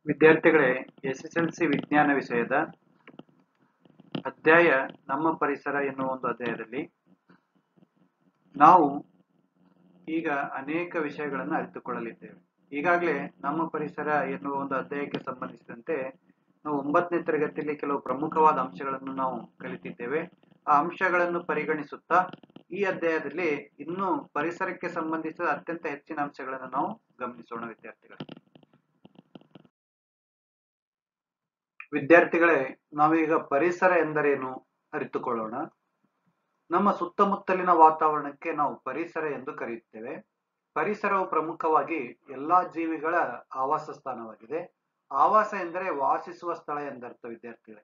ವಿದ್ಯಾರ್ಥಿಗಳೇ, ಎಸ್ಎಸ್ಎಲ್ಸಿ ವಿಜ್ಞಾನ ವಿಷಯದ ಅಧ್ಯಾಯ ನಮ್ಮ ಪರಿಸರ ಎನ್ನುವ ಒಂದು ಅಧ್ಯಾಯದಲ್ಲಿ ನಾವು ಈಗ ಅನೇಕ ವಿಷಯಗಳನ್ನು ಅರಿತುಕೊಳ್ಳಲಿದ್ದೇವೆ. ಈಗಾಗಲೇ ನಮ್ಮ ಪರಿಸರ ಎನ್ನುವ ಒಂದು ಅಧ್ಯಾಯಕ್ಕೆ ಸಂಬಂಧಿಸಿದಂತೆ ನಾವು 9ನೇ ತರಗತಿಯಲ್ಲಿ ಕೆಲವು ಪ್ರಮುಖವಾದ ಅಂಶಗಳನ್ನು ನಾವು ಕಲಿತಿದ್ದೇವೆ. ಆ ಅಂಶಗಳನ್ನು ಪರಿಗಣಿಸುತ್ತಾ ಈ ಅಧ್ಯಾಯದಲ್ಲಿ ಇನ್ನೂ ಪರಿಸರಕ್ಕೆ ಸಂಬಂಧಿಸಿದ ಅತ್ಯಂತ ಹೆಚ್ಚಿನ ಅಂಶಗಳನ್ನು ನಾವು ಗಮನಿಸೋಣ. ವಿದ್ಯಾರ್ಥಿಗಳೇ, ನಾವೀಗ ಪರಿಸರ ಎಂದರೇನು ಅರಿತುಕೊಳ್ಳೋಣ. ನಮ್ಮ ಸುತ್ತಮುತ್ತಲಿನ ವಾತಾವರಣಕ್ಕೆ ನಾವು ಪರಿಸರ ಎಂದು ಕರೆಯುತ್ತೇವೆ. ಪರಿಸರವು ಪ್ರಮುಖವಾಗಿ ಎಲ್ಲಾ ಜೀವಿಗಳ ಆವಾಸ ಸ್ಥಾನವಾಗಿದೆ. ಆವಾಸ ಎಂದರೆ ವಾಸಿಸುವ ಸ್ಥಳ ಎಂದರ್ಥ. ವಿದ್ಯಾರ್ಥಿಗಳೇ,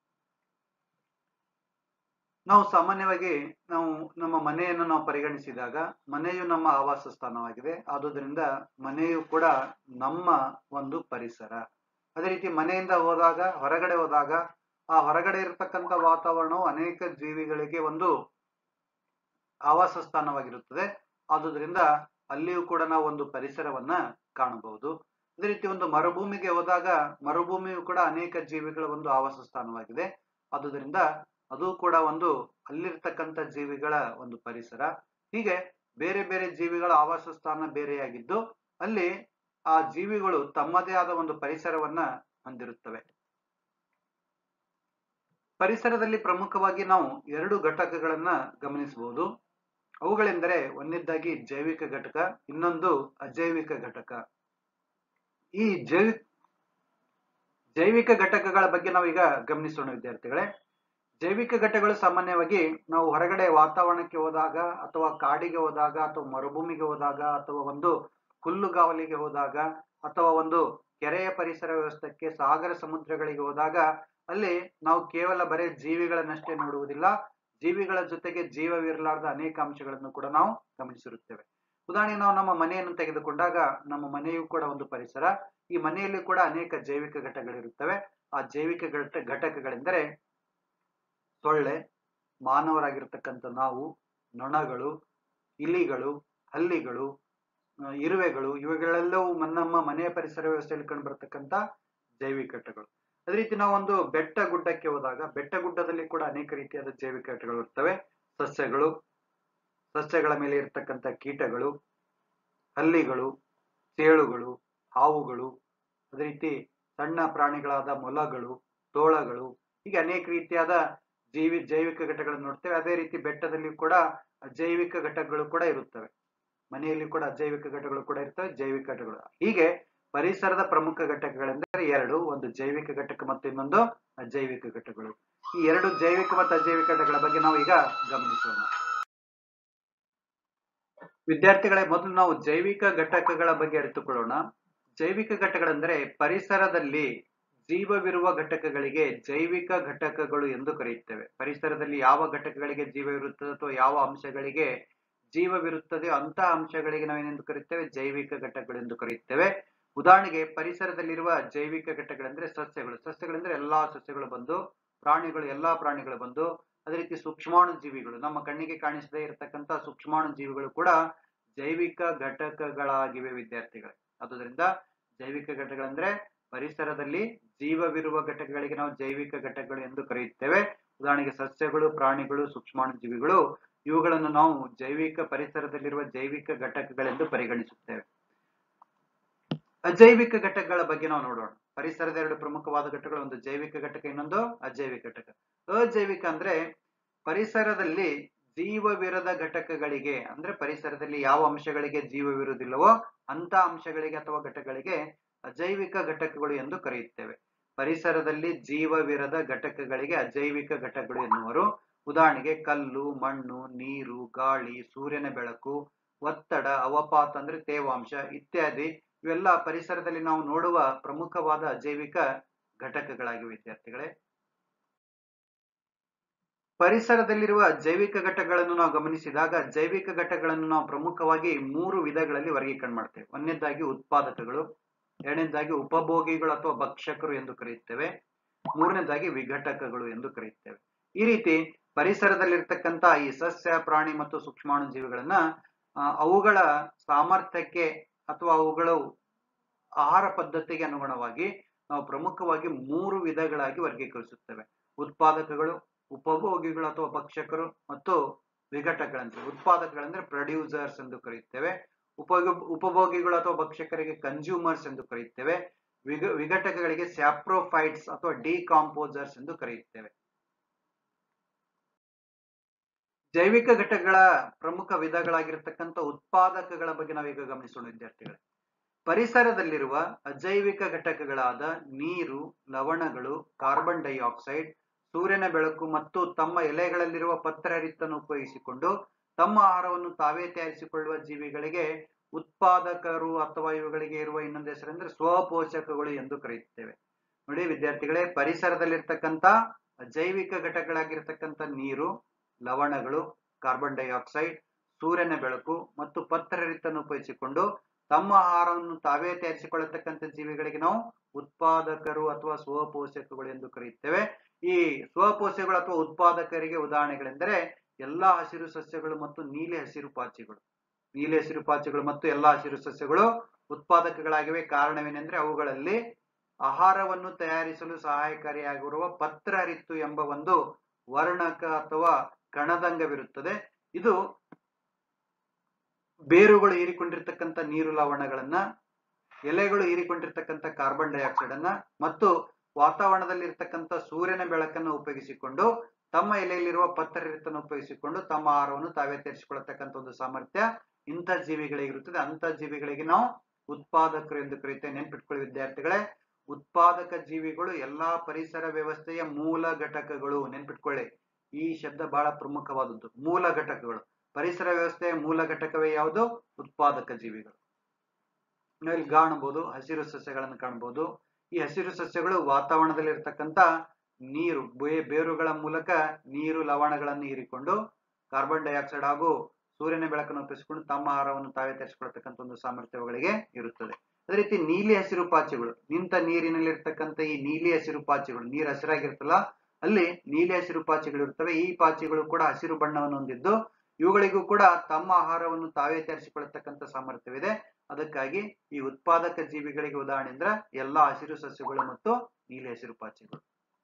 ನಾವು ಸಾಮಾನ್ಯವಾಗಿ ನಮ್ಮ ಮನೆಯನ್ನು ನಾವು ಪರಿಗಣಿಸಿದಾಗ ಮನೆಯು ನಮ್ಮ ಆವಾಸ ಸ್ಥಾನವಾಗಿದೆ. ಆದುದರಿಂದ ಮನೆಯು ಕೂಡ ನಮ್ಮ ಒಂದು ಪರಿಸರ. ಅದೇ ರೀತಿ ಮನೆಯಿಂದ ಹೋದಾಗ, ಹೊರಗಡೆ ಹೋದಾಗ ಆ ಹೊರಗಡೆ ಇರತಕ್ಕಂಥ ವಾತಾವರಣವು ಅನೇಕ ಜೀವಿಗಳಿಗೆ ಒಂದು ಆವಾಸ ಸ್ಥಾನವಾಗಿರುತ್ತದೆ. ಆದುದರಿಂದ ಅಲ್ಲಿಯೂ ಕೂಡ ನಾವು ಒಂದು ಪರಿಸರವನ್ನ ಕಾಣಬಹುದು. ಅದೇ ರೀತಿ ಒಂದು ಮರುಭೂಮಿಗೆ ಹೋದಾಗ ಮರುಭೂಮಿಯು ಕೂಡ ಅನೇಕ ಜೀವಿಗಳ ಒಂದು ಆವಾಸ ಸ್ಥಾನವಾಗಿದೆ. ಆದುದರಿಂದ ಅದು ಕೂಡ ಒಂದು ಅಲ್ಲಿರ್ತಕ್ಕಂಥ ಜೀವಿಗಳ ಒಂದು ಪರಿಸರ. ಹೀಗೆ ಬೇರೆ ಬೇರೆ ಜೀವಿಗಳ ಆವಾಸ ಸ್ಥಾನ ಬೇರೆಯಾಗಿದ್ದು ಅಲ್ಲಿ ಆ ಜೀವಿಗಳು ತಮ್ಮದೇ ಆದ ಒಂದು ಪರಿಸರವನ್ನ ಹೊಂದಿರುತ್ತವೆ. ಪರಿಸರದಲ್ಲಿ ಪ್ರಮುಖವಾಗಿ ನಾವು 2 ಘಟಕಗಳನ್ನ ಗಮನಿಸಬಹುದು. ಅವುಗಳೆಂದರೆ ಒಂದನೇದಾಗಿ ಜೈವಿಕ ಘಟಕ, ಇನ್ನೊಂದು ಅಜೈವಿಕ ಘಟಕ. ಈ ಜೈವಿಕ ಘಟಕಗಳ ಬಗ್ಗೆ ನಾವೀಗ ಗಮನಿಸೋಣ. ವಿದ್ಯಾರ್ಥಿಗಳೇ, ಜೈವಿಕ ಘಟಕಗಳು ಸಾಮಾನ್ಯವಾಗಿ ನಾವು ಹೊರಗಡೆ ವಾತಾವರಣಕ್ಕೆ ಹೋದಾಗ ಅಥವಾ ಕಾಡಿಗೆ ಹೋದಾಗ ಅಥವಾ ಮರುಭೂಮಿಗೆ ಹೋದಾಗ ಅಥವಾ ಒಂದು ಹುಲ್ಲುಗಾವಲಿಗೆ ಹೋದಾಗ ಅಥವಾ ಒಂದು ಕೆರೆಯ ಪರಿಸರ ವ್ಯವಸ್ಥೆಗೆ, ಸಾಗರ ಸಮುದ್ರಗಳಿಗೆ ಹೋದಾಗ ಅಲ್ಲಿ ನಾವು ಕೇವಲ ಬರೀ ಜೀವಿಗಳನ್ನಷ್ಟೇ ನೋಡುವುದಿಲ್ಲ, ಜೀವಿಗಳ ಜೊತೆಗೆ ಜೀವವಿರಲಾರದ ಅನೇಕ ಅಂಶಗಳನ್ನು ಕೂಡ ನಾವು ಗಮನಿಸಿರುತ್ತೇವೆ. ಉದಾಹರಣೆಗೆ ನಾವು ನಮ್ಮ ಮನೆಯನ್ನು ತೆಗೆದುಕೊಂಡಾಗ ನಮ್ಮ ಮನೆಯು ಕೂಡ ಒಂದು ಪರಿಸರ. ಈ ಮನೆಯಲ್ಲಿ ಕೂಡ ಅನೇಕ ಜೈವಿಕ ಘಟಕಗಳಿರುತ್ತವೆ. ಆ ಜೈವಿಕ ಘಟಕಗಳೆಂದರೆ ಸೊಳ್ಳೆ, ಮಾನವರಾಗಿರ್ತಕ್ಕಂಥ ನಾವು, ನೊಣಗಳು, ಇಲಿಗಳು, ಹಲ್ಲಿಗಳು, ಇರುವೆಗಳು, ಇವುಗಳೆಲ್ಲವೂ ನಮ್ಮ ಮನೆಯ ಪರಿಸರ ವ್ಯವಸ್ಥೆಯಲ್ಲಿ ಕಂಡು ಬರತಕ್ಕಂಥ ಜೈವಿಕ ಘಟಕಗಳು. ಅದೇ ರೀತಿ ನಾವು ಒಂದು ಬೆಟ್ಟ ಗುಡ್ಡಕ್ಕೆ ಹೋದಾಗ ಬೆಟ್ಟ ಗುಡ್ಡದಲ್ಲಿ ಕೂಡ ಅನೇಕ ರೀತಿಯಾದ ಜೈವಿಕ ಘಟಕಗಳು ಇರ್ತವೆ. ಸಸ್ಯಗಳು, ಸಸ್ಯಗಳ ಮೇಲೆ ಇರ್ತಕ್ಕಂಥ ಕೀಟಗಳು, ಹಲ್ಲಿಗಳು, ಚೇಳುಗಳು, ಹಾವುಗಳು, ಅದೇ ರೀತಿ ಸಣ್ಣ ಪ್ರಾಣಿಗಳಾದ ಮೊಲಗಳು, ತೋಳಗಳು, ಹೀಗೆ ಅನೇಕ ರೀತಿಯಾದ ಜೈವಿಕ ಘಟಕಗಳನ್ನು ನೋಡ್ತೇವೆ. ಅದೇ ರೀತಿ ಬೆಟ್ಟದಲ್ಲಿ ಕೂಡ ಅಜೈವಿಕ ಘಟಕಗಳು ಕೂಡ ಇರುತ್ತವೆ. ಮನೆಯಲ್ಲಿ ಕೂಡ ಅಜೈವಿಕ ಘಟಕಗಳು ಕೂಡ ಇರ್ತವೆ, ಜೈವಿಕ ಘಟಕಗಳು. ಹೀಗೆ ಪರಿಸರದ ಪ್ರಮುಖ ಘಟಕಗಳೆಂದರೆ 2, ಒಂದು ಜೈವಿಕ ಘಟಕ ಮತ್ತು ಇನ್ನೊಂದು ಅಜೈವಿಕ ಘಟಕಗಳು. ಈ 2 ಜೈವಿಕ ಮತ್ತು ಅಜೈವಿಕ ಘಟಕಗಳ ಬಗ್ಗೆ ನಾವು ಈಗ ಗಮನಿಸೋಣ. ವಿದ್ಯಾರ್ಥಿಗಳೇ, ಮೊದಲು ನಾವು ಜೈವಿಕ ಘಟಕಗಳ ಬಗ್ಗೆ ಅರಿತುಕೊಳ್ಳೋಣ. ಜೈವಿಕ ಘಟಕಗಳೆಂದರೆ ಪರಿಸರದಲ್ಲಿ ಜೀವವಿರುವ ಘಟಕಗಳಿಗೆ ಜೈವಿಕ ಘಟಕಗಳು ಎಂದು ಕರೆಯುತ್ತೇವೆ. ಪರಿಸರದಲ್ಲಿ ಯಾವ ಘಟಕಗಳಿಗೆ ಜೀವವಿರುತ್ತದೆ ಅಥವಾ ಯಾವ ಅಂಶಗಳಿಗೆ ಜೀವವಿರುತ್ತದೆ ಅಂತಹ ಅಂಶಗಳಿಗೆ ನಾವೇನೆಂದು ಕರೆಯುತ್ತೇವೆ? ಜೈವಿಕ ಘಟಕಗಳು ಎಂದು ಕರೆಯುತ್ತೇವೆ. ಉದಾಹರಣೆಗೆ ಪರಿಸರದಲ್ಲಿರುವ ಜೈವಿಕ ಘಟಕಗಳೆಂದರೆ ಸಸ್ಯಗಳು. ಸಸ್ಯಗಳೆಂದರೆ ಎಲ್ಲಾ ಸಸ್ಯಗಳು ಬಂದು, ಪ್ರಾಣಿಗಳು, ಎಲ್ಲಾ ಪ್ರಾಣಿಗಳು ಬಂದು, ಅದೇ ರೀತಿ ಸೂಕ್ಷ್ಮಾಣು ಜೀವಿಗಳು, ನಮ್ಮ ಕಣ್ಣಿಗೆ ಕಾಣಿಸದೇ ಇರತಕ್ಕಂಥ ಸೂಕ್ಷ್ಮಾಣು ಜೀವಿಗಳು ಕೂಡ ಜೈವಿಕ ಘಟಕಗಳಾಗಿವೆ. ವಿದ್ಯಾರ್ಥಿಗಳೇ, ಆದುದರಿಂದ ಜೈವಿಕ ಘಟಕಗಳೆಂದರೆ ಪರಿಸರದಲ್ಲಿ ಜೀವವಿರುವ ಘಟಕಗಳಿಗೆ ನಾವು ಜೈವಿಕ ಘಟಕಗಳು ಎಂದು ಕರೆಯುತ್ತೇವೆ. ಉದಾಹರಣೆಗೆ ಸಸ್ಯಗಳು, ಪ್ರಾಣಿಗಳು, ಸೂಕ್ಷ್ಮಾಣು ಜೀವಿಗಳು, ಇವುಗಳನ್ನು ನಾವು ಪರಿಸರದಲ್ಲಿರುವ ಜೈವಿಕ ಘಟಕಗಳೆಂದು ಪರಿಗಣಿಸುತ್ತೇವೆ. ಅಜೈವಿಕ ಘಟಕಗಳ ಬಗ್ಗೆ ನಾವು ನೋಡೋಣ. ಪರಿಸರದ 2 ಪ್ರಮುಖವಾದ ಘಟಕಗಳು, ಒಂದು ಜೈವಿಕ ಘಟಕ, ಇನ್ನೊಂದು ಅಜೈವಿಕ ಘಟಕ. ಅಜೈವಿಕ ಅಂದ್ರೆ ಪರಿಸರದಲ್ಲಿ ಜೀವವಿರದ ಘಟಕಗಳಿಗೆ, ಅಂದ್ರೆ ಪರಿಸರದಲ್ಲಿ ಯಾವ ಅಂಶಗಳಿಗೆ ಜೀವವಿರುವುದಿಲ್ಲವೋ ಅಂತ ಅಂಶಗಳಿಗೆ ಅಥವಾ ಘಟಕಗಳಿಗೆ ಅಜೈವಿಕ ಘಟಕಗಳು ಎಂದು ಕರೆಯುತ್ತೇವೆ. ಪರಿಸರದಲ್ಲಿ ಜೀವವಿರದ ಘಟಕಗಳಿಗೆ ಅಜೈವಿಕ ಘಟಕಗಳು ಎನ್ನುವರು. ಉದಾಹರಣೆಗೆ ಕಲ್ಲು, ಮಣ್ಣು, ನೀರು, ಗಾಳಿ, ಸೂರ್ಯನ ಬೆಳಕು, ಒತ್ತಡ, ಅವಪಾತ ಅಂದ್ರೆ ತೇವಾಂಶ ಇತ್ಯಾದಿ, ಇವೆಲ್ಲ ಪರಿಸರದಲ್ಲಿ ನಾವು ನೋಡುವ ಪ್ರಮುಖವಾದ ಅಜೈವಿಕ ಘಟಕಗಳಾಗಿವೆ. ವಿದ್ಯಾರ್ಥಿಗಳೇ, ಪರಿಸರದಲ್ಲಿರುವ ಜೈವಿಕ ಘಟಕಗಳನ್ನು ನಾವು ಗಮನಿಸಿದಾಗ ಜೈವಿಕ ಘಟಕಗಳನ್ನು ನಾವು ಪ್ರಮುಖವಾಗಿ 3 ವಿಧಗಳಲ್ಲಿ ವರ್ಗೀಕರಣ ಮಾಡ್ತೇವೆ. ಒಂದನೇದಾಗಿ ಉತ್ಪಾದಕಗಳು, ಎರಡನೇದಾಗಿ ಉಪಭೋಗಿಗಳು ಅಥವಾ ಭಕ್ಷಕರು ಎಂದು ಕರೆಯುತ್ತೇವೆ, ಮೂರನೇದಾಗಿ ವಿಘಟಕಗಳು ಎಂದು ಕರೆಯುತ್ತೇವೆ. ಈ ರೀತಿ ಪರಿಸರದಲ್ಲಿರ್ತಕ್ಕಂಥ ಈ ಸಸ್ಯ, ಪ್ರಾಣಿ ಮತ್ತು ಸೂಕ್ಷ್ಮಾಣು ಜೀವಿಗಳನ್ನ ಅವುಗಳ ಸಾಮರ್ಥ್ಯಕ್ಕೆ ಅಥವಾ ಅವುಗಳು ಆಹಾರ ಪದ್ಧತಿಗೆ ಅನುಗುಣವಾಗಿ ನಾವು ಪ್ರಮುಖವಾಗಿ 3 ವಿಧಗಳಾಗಿ ವರ್ಗೀಕರಿಸುತ್ತೇವೆ. ಉತ್ಪಾದಕಗಳು, ಉಪಭೋಗಿಗಳು ಅಥವಾ ಭಕ್ಷಕರು ಮತ್ತು ವಿಘಟಕಗಳಂತೆ. ಉತ್ಪಾದಕಗಳಂದ್ರೆ ಪ್ರೊಡ್ಯೂಸರ್ಸ್ ಎಂದು ಕರೆಯುತ್ತೇವೆ. ಉಪಭೋಗಿಗಳು ಅಥವಾ ಭಕ್ಷಕರಿಗೆ ಕನ್ಸ್ಯೂಮರ್ಸ್ ಎಂದು ಕರೆಯುತ್ತೇವೆ. ವಿಘಟಕಗಳಿಗೆ ಸ್ಯಾಪ್ರೋಫೈಟ್ಸ್ ಅಥವಾ ಡಿಕಾಂಪೋಸರ್ಸ್ ಎಂದು ಕರೆಯುತ್ತೇವೆ. ಜೈವಿಕ ಘಟಕಗಳ ಪ್ರಮುಖ ವಿಧಗಳಾಗಿರತಕ್ಕಂಥ ಉತ್ಪಾದಕಗಳ ಬಗ್ಗೆ ನಾವೀಗ ಗಮನಿಸೋಣ ವಿದ್ಯಾರ್ಥಿಗಳೇ. ಪರಿಸರದಲ್ಲಿರುವ ಅಜೈವಿಕ ಘಟಕಗಳಾದ ನೀರು, ಲವಣಗಳು, ಕಾರ್ಬನ್ ಡೈಆಕ್ಸೈಡ್, ಸೂರ್ಯನ ಬೆಳಕು ಮತ್ತು ತಮ್ಮ ಎಲೆಗಳಲ್ಲಿರುವ ಪತ್ರಹರಿತನ್ನು ಉಪಯೋಗಿಸಿಕೊಂಡು ತಮ್ಮ ಆಹಾರವನ್ನು ತಾವೇ ತಯಾರಿಸಿಕೊಳ್ಳುವ ಜೀವಿಗಳಿಗೆ ಉತ್ಪಾದಕರು ಅಥವಾ ಇವುಗಳಿಗೆ ಇರುವ ಇನ್ನೊಂದು ಹೆಸರೆಂದ್ರೆ ಸ್ವಪೋಷಕಗಳು ಎಂದು ಕರೆಯುತ್ತೇವೆ. ನೋಡಿ ವಿದ್ಯಾರ್ಥಿಗಳೇ, ಪರಿಸರದಲ್ಲಿರ್ತಕ್ಕಂಥ ಜೈವಿಕ ಘಟಕಗಳಾಗಿರ್ತಕ್ಕಂಥ ನೀರು, ಲವಣಗಳು, ಕಾರ್ಬನ್ ಡೈಆಕ್ಸೈಡ್, ಸೂರ್ಯನ ಬೆಳಕು ಮತ್ತು ಪತ್ರಹರಿತನ್ನು ಉಪಯೋಗಿಸಿಕೊಂಡು ತಮ್ಮ ಆಹಾರವನ್ನು ತಾವೇ ತಯಾರಿಸಿಕೊಳ್ಳತಕ್ಕಂಥ ಜೀವಿಗಳಿಗೆ ನಾವು ಉತ್ಪಾದಕರು ಅಥವಾ ಸ್ವಪೋಷಕಗಳು ಎಂದು ಕರೆಯುತ್ತೇವೆ. ಈ ಸ್ವಪೋಷಕಗಳು ಅಥವಾ ಉತ್ಪಾದಕರಿಗೆ ಉದಾಹರಣೆಗಳೆಂದರೆ ಎಲ್ಲಾ ಹಸಿರು ಸಸ್ಯಗಳು ಮತ್ತು ನೀಲಿ ಹಸಿರು ಪಾಚಿಗಳು. ನೀಲಿ ಹಸಿರು ಪಾಚಿಗಳು ಮತ್ತು ಎಲ್ಲಾ ಹಸಿರು ಸಸ್ಯಗಳು ಉತ್ಪಾದಕಗಳಾಗಿವೆ. ಕಾರಣವೇನೆಂದ್ರೆ ಅವುಗಳಲ್ಲಿ ಆಹಾರವನ್ನು ತಯಾರಿಸಲು ಸಹಾಯಕಾರಿಯಾಗಿರುವ ಪತ್ರಹರಿತು ಎಂಬ ಒಂದು ವರ್ಣಕ ಅಥವಾ ಕಣದಂಗವಿರುತ್ತದೆ. ಇದು ಬೇರುಗಳು ಹೀರಿಕೊಂಡಿರ್ತಕ್ಕಂಥ ನೀರು, ಲವಣಗಳನ್ನ, ಎಲೆಗಳು ಹೀರಿಕೊಂಡಿರ್ತಕ್ಕಂಥ ಕಾರ್ಬನ್ ಡೈಆಕ್ಸೈಡ್ ಅನ್ನ ಮತ್ತು ವಾತಾವರಣದಲ್ಲಿ ಇರ್ತಕ್ಕಂಥ ಸೂರ್ಯನ ಬೆಳಕನ್ನು ಉಪಯೋಗಿಸಿಕೊಂಡು ತಮ್ಮ ಎಲೆಯಲ್ಲಿರುವ ಪತ್ರಹರಿತನ್ನು ಉಪಯೋಗಿಸಿಕೊಂಡು ತಮ್ಮ ಆಹಾರವನ್ನು ತಾವೇ ತಯಾರಿಸಿಕೊಳ್ಳತಕ್ಕಂಥ ಒಂದು ಸಾಮರ್ಥ್ಯ ಇಂಥ ಜೀವಿಗಳಿಗೆ ಇರುತ್ತದೆ. ಅಂತ ಜೀವಿಗಳಿಗೆ ನಾವು ಉತ್ಪಾದಕರು ಎಂದು ಕರೆಯುತ್ತೇವೆ. ನೆನ್ಪಿಟ್ಕೊಳ್ಳಿ ವಿದ್ಯಾರ್ಥಿಗಳೇ, ಉತ್ಪಾದಕ ಜೀವಿಗಳು ಎಲ್ಲಾ ಪರಿಸರ ವ್ಯವಸ್ಥೆಯ ಮೂಲ ಘಟಕಗಳು. ನೆನ್ಪಿಟ್ಕೊಳ್ಳಿ, ಈ ಶಬ್ದ ಬಹಳ ಪ್ರಮುಖವಾದದ್ದು. ಮೂಲ ಘಟಕಗಳು. ಪರಿಸರ ವ್ಯವಸ್ಥೆಯ ಮೂಲ ಘಟಕವೇ ಯಾವುದು? ಉತ್ಪಾದಕ ಜೀವಿಗಳು. ಇಲ್ಲಿ ಕಾಣಬಹುದು ಹಸಿರು ಸಸ್ಯಗಳನ್ನು ಕಾಣಬಹುದು. ಈ ಹಸಿರು ಸಸ್ಯಗಳು ವಾತಾವರಣದಲ್ಲಿ ಇರತಕ್ಕಂತ ನೀರು, ಬೇರುಗಳ ಮೂಲಕ ನೀರು, ಲವಣಗಳನ್ನು ಹೀರಿಕೊಂಡು ಕಾರ್ಬನ್ ಡೈಆಕ್ಸೈಡ್ ಹಾಗೂ ಸೂರ್ಯನ ಬೆಳಕನ್ನು ಉಪಯೋಗಿಸಿಕೊಂಡು ತಮ್ಮ ಆಹಾರವನ್ನು ತಾವೇ ತಯಾರಿಸಿಕೊಳ್ಳತಕ್ಕಂಥ ಒಂದು ಸಾಮರ್ಥ್ಯಗಳಿಗೆ ಇರುತ್ತದೆ. ಅದೇ ರೀತಿ ನೀಲಿ ಹಸಿರು ಪಾಚಿಗಳು, ನಿಂತ ನೀರಿನಲ್ಲಿ ಇರ್ತಕ್ಕಂಥ ಈ ನೀಲಿ ಹಸಿರು ಪಾಚಿಗಳು, ನೀರು ಹಸಿರಾಗಿರ್ತಲ್ಲ ಅಲ್ಲಿ ನೀಲಿ ಹಸಿರು ಪಾಚಿಗಳು ಇರ್ತವೆ. ಈ ಪಾಚಿಗಳು ಕೂಡ ಹಸಿರು ಬಣ್ಣವನ್ನು ಹೊಂದಿದ್ದು ಇವುಗಳಿಗೂ ಕೂಡ ತಮ್ಮ ಆಹಾರವನ್ನು ತಾವೇ ತಯಾರಿಸಿಕೊಳ್ಳತಕ್ಕಂಥ ಸಾಮರ್ಥ್ಯವಿದೆ. ಅದಕ್ಕಾಗಿ ಈ ಉತ್ಪಾದಕ ಜೀವಿಗಳಿಗೆ ಉದಾಹರಣೆ ಅಂದ್ರೆ ಎಲ್ಲಾ ಹಸಿರು ಸಸ್ಯಗಳು ಮತ್ತು ನೀಲಿ ಹಸಿರು ಪಾಚಿಗಳು.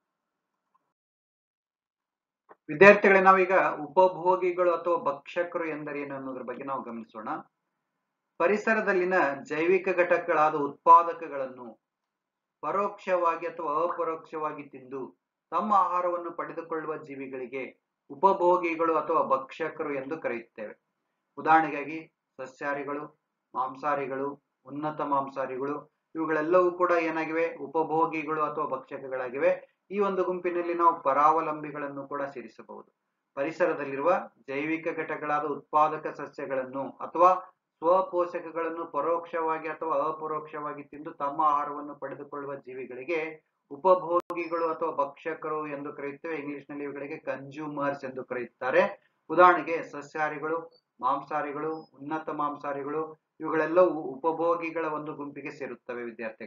ವಿದ್ಯಾರ್ಥಿಗಳೇ, ನಾವೀಗ ಉಪಭೋಗಿಗಳು ಅಥವಾ ಭಕ್ಷಕರು ಎಂದರೇನು ಅನ್ನೋದ್ರ ಬಗ್ಗೆ ನಾವು ಗಮನಿಸೋಣ. ಪರಿಸರದಲ್ಲಿನ ಜೈವಿಕ ಘಟಕಗಳಾದ ಉತ್ಪಾದಕಗಳನ್ನು ಪರೋಕ್ಷವಾಗಿ ಅಥವಾ ಅಪರೋಕ್ಷವಾಗಿ ತಿಂದು ತಮ್ಮ ಆಹಾರವನ್ನು ಪಡೆದುಕೊಳ್ಳುವ ಜೀವಿಗಳಿಗೆ ಉಪಭೋಗಿಗಳು ಅಥವಾ ಭಕ್ಷಕರು ಎಂದು ಕರೆಯುತ್ತೇವೆ. ಉದಾಹರಣೆಗಾಗಿ ಸಸ್ಯಾಹಾರಿಗಳು, ಮಾಂಸಾಹಾರಿಗಳು, ಉನ್ನತ ಮಾಂಸಾಹಾರಿಗಳು ಇವುಗಳೆಲ್ಲವೂ ಕೂಡ ಏನಾಗಿವೆ? ಉಪಭೋಗಿಗಳು ಅಥವಾ ಭಕ್ಷಕಗಳಾಗಿವೆ. ಈ ಒಂದು ಗುಂಪಿನಲ್ಲಿ ನಾವು ಪರಾವಲಂಬಿಗಳನ್ನು ಕೂಡ ಸೇರಿಸಬಹುದು. ಪರಿಸರದಲ್ಲಿರುವ ಜೈವಿಕ ಘಟಕಗಳಾದ ಉತ್ಪಾದಕ ಸಸ್ಯಗಳನ್ನು ಅಥವಾ ಸ್ವಪೋಷಕಗಳನ್ನು ಪರೋಕ್ಷವಾಗಿ ಅಥವಾ ಅಪರೋಕ್ಷವಾಗಿ ತಿಂದು ತಮ್ಮ ಆಹಾರವನ್ನು ಪಡೆದುಕೊಳ್ಳುವ ಜೀವಿಗಳಿಗೆ ಉಪಭೋಗಿಗಳು ಅಥವಾ ಭಕ್ಷಕರು ಎಂದು ಕರೆಯುತ್ತೇವೆ. ಇಂಗ್ಲಿಷ್ ನಲ್ಲಿ ಇವುಗಳಿಗೆ ಕನ್ಸ್ಯೂಮರ್ಸ್ ಎಂದು ಕರೆಯುತ್ತಾರೆ. ಉದಾಹರಣೆಗೆ ಸಸ್ಯಾಹಾರಿಗಳು, ಮಾಂಸಾಹಾರಿಗಳು, ಉನ್ನತ ಮಾಂಸಾಹಾರಿಗಳು ಇವುಗಳೆಲ್ಲವೂ ಉಪಭೋಗಿಗಳ ಒಂದು ಗುಂಪಿಗೆ ಸೇರುತ್ತವೆ.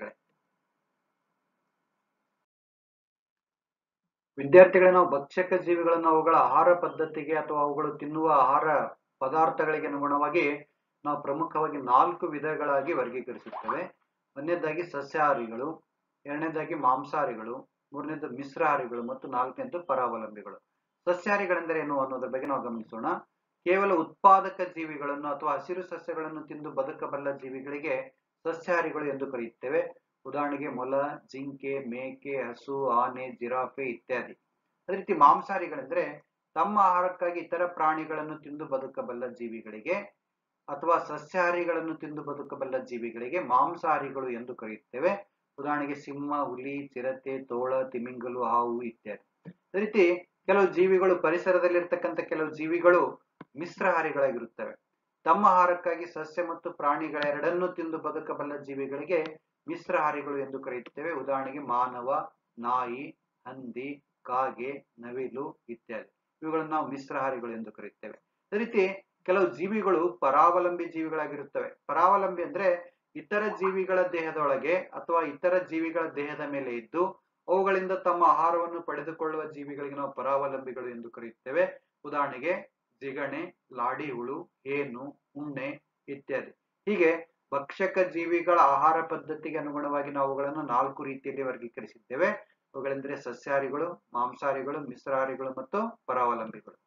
ವಿದ್ಯಾರ್ಥಿಗಳೇ, ನಾವು ಭಕ್ಷಕ ಜೀವಿಗಳನ್ನು ಅವುಗಳ ಆಹಾರ ಪದ್ಧತಿಗೆ ಅಥವಾ ಅವುಗಳು ತಿನ್ನುವ ಆಹಾರ ಪದಾರ್ಥಗಳಿಗೆ ಅನುಗುಣವಾಗಿ ನಾವು ಪ್ರಮುಖವಾಗಿ 4 ವಿಧಗಳಾಗಿ ವರ್ಗೀಕರಿಸುತ್ತೇವೆ. ಒಂದನೇದಾಗಿ ಸಸ್ಯಾಹಾರಿಗಳು, ಎರಡನೇದಾಗಿ ಮಾಂಸಾಹಾರಿಗಳು, ಮೂರನೇದು ಮಿಶ್ರಾಹಾರಿಗಳು ಮತ್ತು ನಾಲ್ಕನೇದು ಪರಾವಲಂಬಿಗಳು. ಸಸ್ಯಾಹಾರಿಗಳೆಂದರೆ ಏನು ಅನ್ನೋದ್ರ ಬಗ್ಗೆ ನಾವು ಗಮನಿಸೋಣ. ಕೇವಲ ಉತ್ಪಾದಕ ಜೀವಿಗಳನ್ನು ಅಥವಾ ಹಸಿರು ಸಸ್ಯಗಳನ್ನು ತಿಂದು ಬದುಕಬಲ್ಲ ಜೀವಿಗಳಿಗೆ ಸಸ್ಯಾಹಾರಿಗಳು ಎಂದು ಕರೆಯುತ್ತೇವೆ. ಉದಾಹರಣೆಗೆ ಮೊಲ, ಜಿಂಕೆ, ಮೇಕೆ, ಹಸು, ಆನೆ, ಜಿರಾಫೆ ಇತ್ಯಾದಿ. ಅದೇ ರೀತಿ ಮಾಂಸಾಹಾರಿಗಳೆಂದರೆ ತಮ್ಮ ಆಹಾರಕ್ಕಾಗಿ ಇತರ ಪ್ರಾಣಿಗಳನ್ನು ತಿಂದು ಬದುಕಬಲ್ಲ ಜೀವಿಗಳಿಗೆ ಅಥವಾ ಸಸ್ಯಾಹಾರಿಗಳನ್ನು ತಿಂದು ಬದುಕಬಲ್ಲ ಜೀವಿಗಳಿಗೆ ಮಾಂಸಾಹಾರಿಗಳು ಎಂದು ಕರೆಯುತ್ತೇವೆ. ಉದಾಹರಣೆಗೆ ಸಿಂಹ, ಹುಲಿ, ಚಿರತೆ, ತೋಳ, ತಿಮಿಂಗಲು, ಹಾವು ಇತ್ಯಾದಿ. ಅದೇ ರೀತಿ ಕೆಲವು ಜೀವಿಗಳು, ಪರಿಸರದಲ್ಲಿರ್ತಕ್ಕಂಥ ಕೆಲವು ಜೀವಿಗಳು ಮಿಶ್ರಾಹಾರಿಗಳಾಗಿರುತ್ತವೆ. ತಮ್ಮ ಆಹಾರಕ್ಕಾಗಿ ಸಸ್ಯ ಮತ್ತು ಪ್ರಾಣಿಗಳೆರಡನ್ನೂ ತಿಂದು ಬದುಕಬಲ್ಲ ಜೀವಿಗಳಿಗೆ ಮಿಶ್ರಾಹಾರಿಗಳು ಎಂದು ಕರೆಯುತ್ತೇವೆ. ಉದಾಹರಣೆಗೆ ಮಾನವ, ನಾಯಿ, ಹಂದಿ, ಕಾಗೆ, ನವಿಲು ಇತ್ಯಾದಿ. ಇವುಗಳನ್ನು ನಾವು ಮಿಶ್ರಾಹಾರಿಗಳು ಎಂದು ಕರೆಯುತ್ತೇವೆ. ಅದೇ ರೀತಿ ಕೆಲವು ಜೀವಿಗಳು ಪರಾವಲಂಬಿ ಜೀವಿಗಳಾಗಿರುತ್ತವೆ. ಪರಾವಲಂಬಿ ಅಂದ್ರೆ ಇತರ ಜೀವಿಗಳ ದೇಹದೊಳಗೆ ಅಥವಾ ಇತರ ಜೀವಿಗಳ ದೇಹದ ಮೇಲೆ ಇದ್ದು ಅವುಗಳಿಂದ ತಮ್ಮ ಆಹಾರವನ್ನು ಪಡೆದುಕೊಳ್ಳುವ ಜೀವಿಗಳಿಗೆ ನಾವು ಪರಾವಲಂಬಿಗಳು ಎಂದು ಕರೆಯುತ್ತೇವೆ. ಉದಾಹರಣೆಗೆ ಜಿಗಣೆ, ಲಾಡಿ ಹುಳು, ಹೇನು, ಉಣ್ಣೆ ಇತ್ಯಾದಿ. ಹೀಗೆ ಭಕ್ಷಕ ಜೀವಿಗಳ ಆಹಾರ ಪದ್ಧತಿಗೆ ಅನುಗುಣವಾಗಿ ನಾವು ಅವುಗಳನ್ನು 4 ರೀತಿಯಲ್ಲಿ ವರ್ಗೀಕರಿಸಿದ್ದೇವೆ. ಅವುಗಳೆಂದರೆ ಸಸ್ಯಾಹಾರಿಗಳು, ಮಾಂಸಾಹಾರಿಗಳು, ಮಿಶ್ರಾಹಾರಿಗಳು ಮತ್ತು ಪರಾವಲಂಬಿಗಳು.